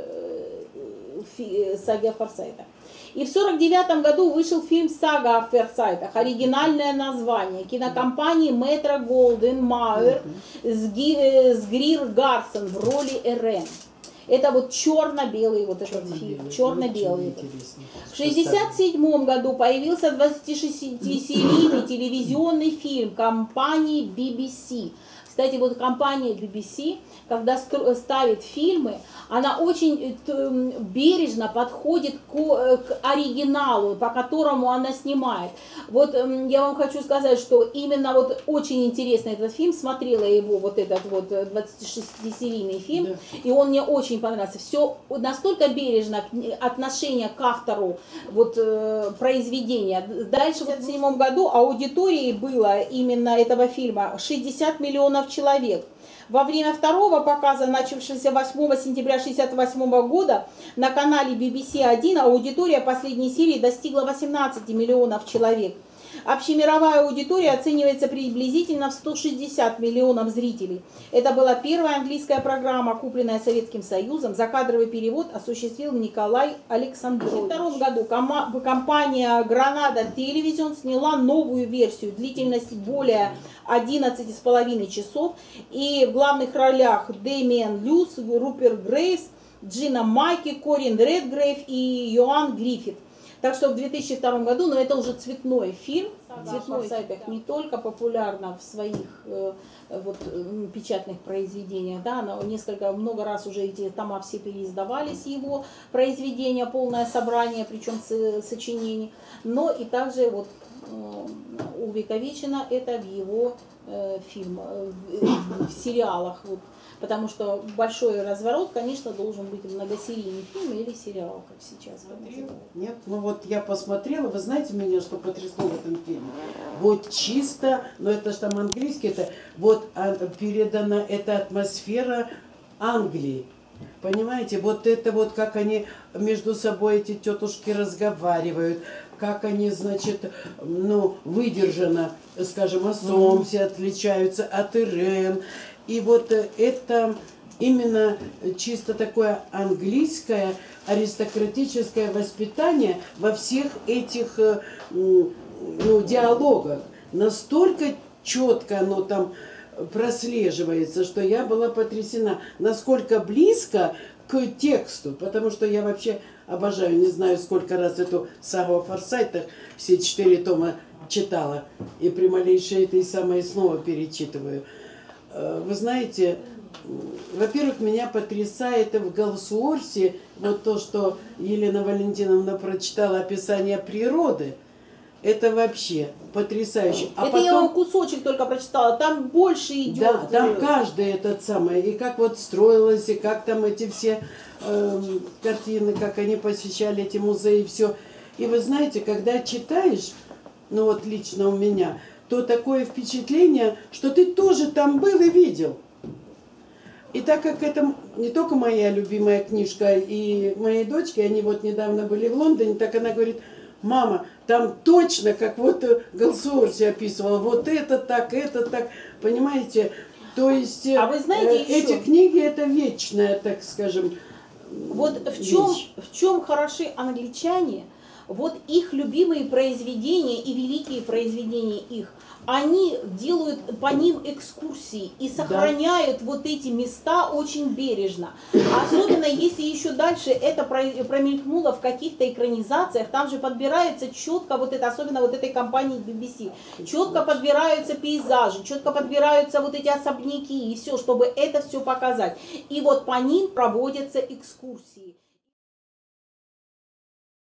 саге о Форсайтах. И в сорок девятом году вышел фильм «Сага о Форсайтах», оригинальное название, кинокомпании Метро Голден Майер с, с Грир Гарсон в роли Эрен. Это вот черно-белый вот этот фильм, черно-белый. В шестьдесят седьмом году появился двадцатисерийный телевизионный фильм компании би би си Кстати, вот компания би би си, когда ставит фильмы, она очень бережно подходит к, к оригиналу, по которому она снимает. Вот я вам хочу сказать, что именно вот очень интересный этот фильм, смотрела его, вот этот вот двадцатишестисерийный фильм, да. И он мне очень понравился. Все настолько бережно отношение к автору вот, произведения. Дальше в две тысячи седьмом году аудиторией было именно этого фильма шестьдесят миллионов человек. Во время второго показа, начавшегося восьмого сентября тысяча девятьсот шестьдесят восьмого года, на канале би би си один аудитория последней серии достигла восемнадцати миллионов человек. Общемировая аудитория оценивается приблизительно в сто шестьдесят миллионов зрителей. Это была первая английская программа, купленная Советским Союзом. Закадровый перевод осуществил Николай Александрович. В две тысячи втором году компания Granada Television сняла новую версию длительностью более одиннадцати с половиной часов. И в главных ролях Дэмиан Люс, Руперт Грейвс, Джина Майки, Корин Редгрейв и Йоан Гриффит. Так что в две тысячи втором году, но это уже цветной фильм, да, цветной сайтах да. Не только популярна в своих э, вот, печатных произведениях, да, но несколько, много раз уже эти тома все переиздавались, его произведения, полное собрание, причем сочинений, но и также вот э, увековечено это в его э, фильм, э, в сериалах. Вот. Потому что большой разворот, конечно, должен быть многосерийный фильм или сериал, как сейчас. Нет, ну вот я посмотрела, вы знаете меня, что потрясло в этом фильме? Вот чисто, но это же там английский, это вот передана эта атмосфера Англии. Понимаете, вот это вот, как они между собой, эти тетушки, разговаривают, как они, значит, ну, выдержанно, скажем, о Сомсе mm-hmm. отличаются от Ирен. И вот это именно чисто такое английское аристократическое воспитание во всех этих ну, диалогах. Настолько четко оно там прослеживается, что я была потрясена, насколько близко к тексту, потому что я вообще обожаю, не знаю, сколько раз эту сагу о Форсайтах, все четыре тома читала, и при малейшей этой самой снова перечитываю. Вы знаете, во-первых, меня потрясает в Галсуорсе вот то, что Елена Валентиновна прочитала описание природы. Это вообще потрясающе. А это потом... я вам кусочек только прочитала, там больше идет. Да, там каждый этот самый, и как вот строилось, и как там эти все э, картины, как они посещали эти музеи, все. И вы знаете, когда читаешь, ну вот лично у меня, то такое впечатление, что ты тоже там был и видел. И так как это не только моя любимая книжка и моей дочки, они вот недавно были в Лондоне, так она говорит: мама, там точно, как вот Галсуорси описывала, вот это так, это так, понимаете? То есть а вы знаете, э, эти книги это вечная, так скажем, вот в чем, в чем хороши англичане, вот их любимые произведения и великие произведения их, они делают по ним экскурсии и сохраняют да. вот эти места очень бережно. Особенно если еще дальше это промелькнуло в каких-то экранизациях, там же подбирается четко вот это, особенно вот этой компании би би си, четко подбираются пейзажи, четко подбираются вот эти особняки и все, чтобы это все показать. И вот по ним проводятся экскурсии.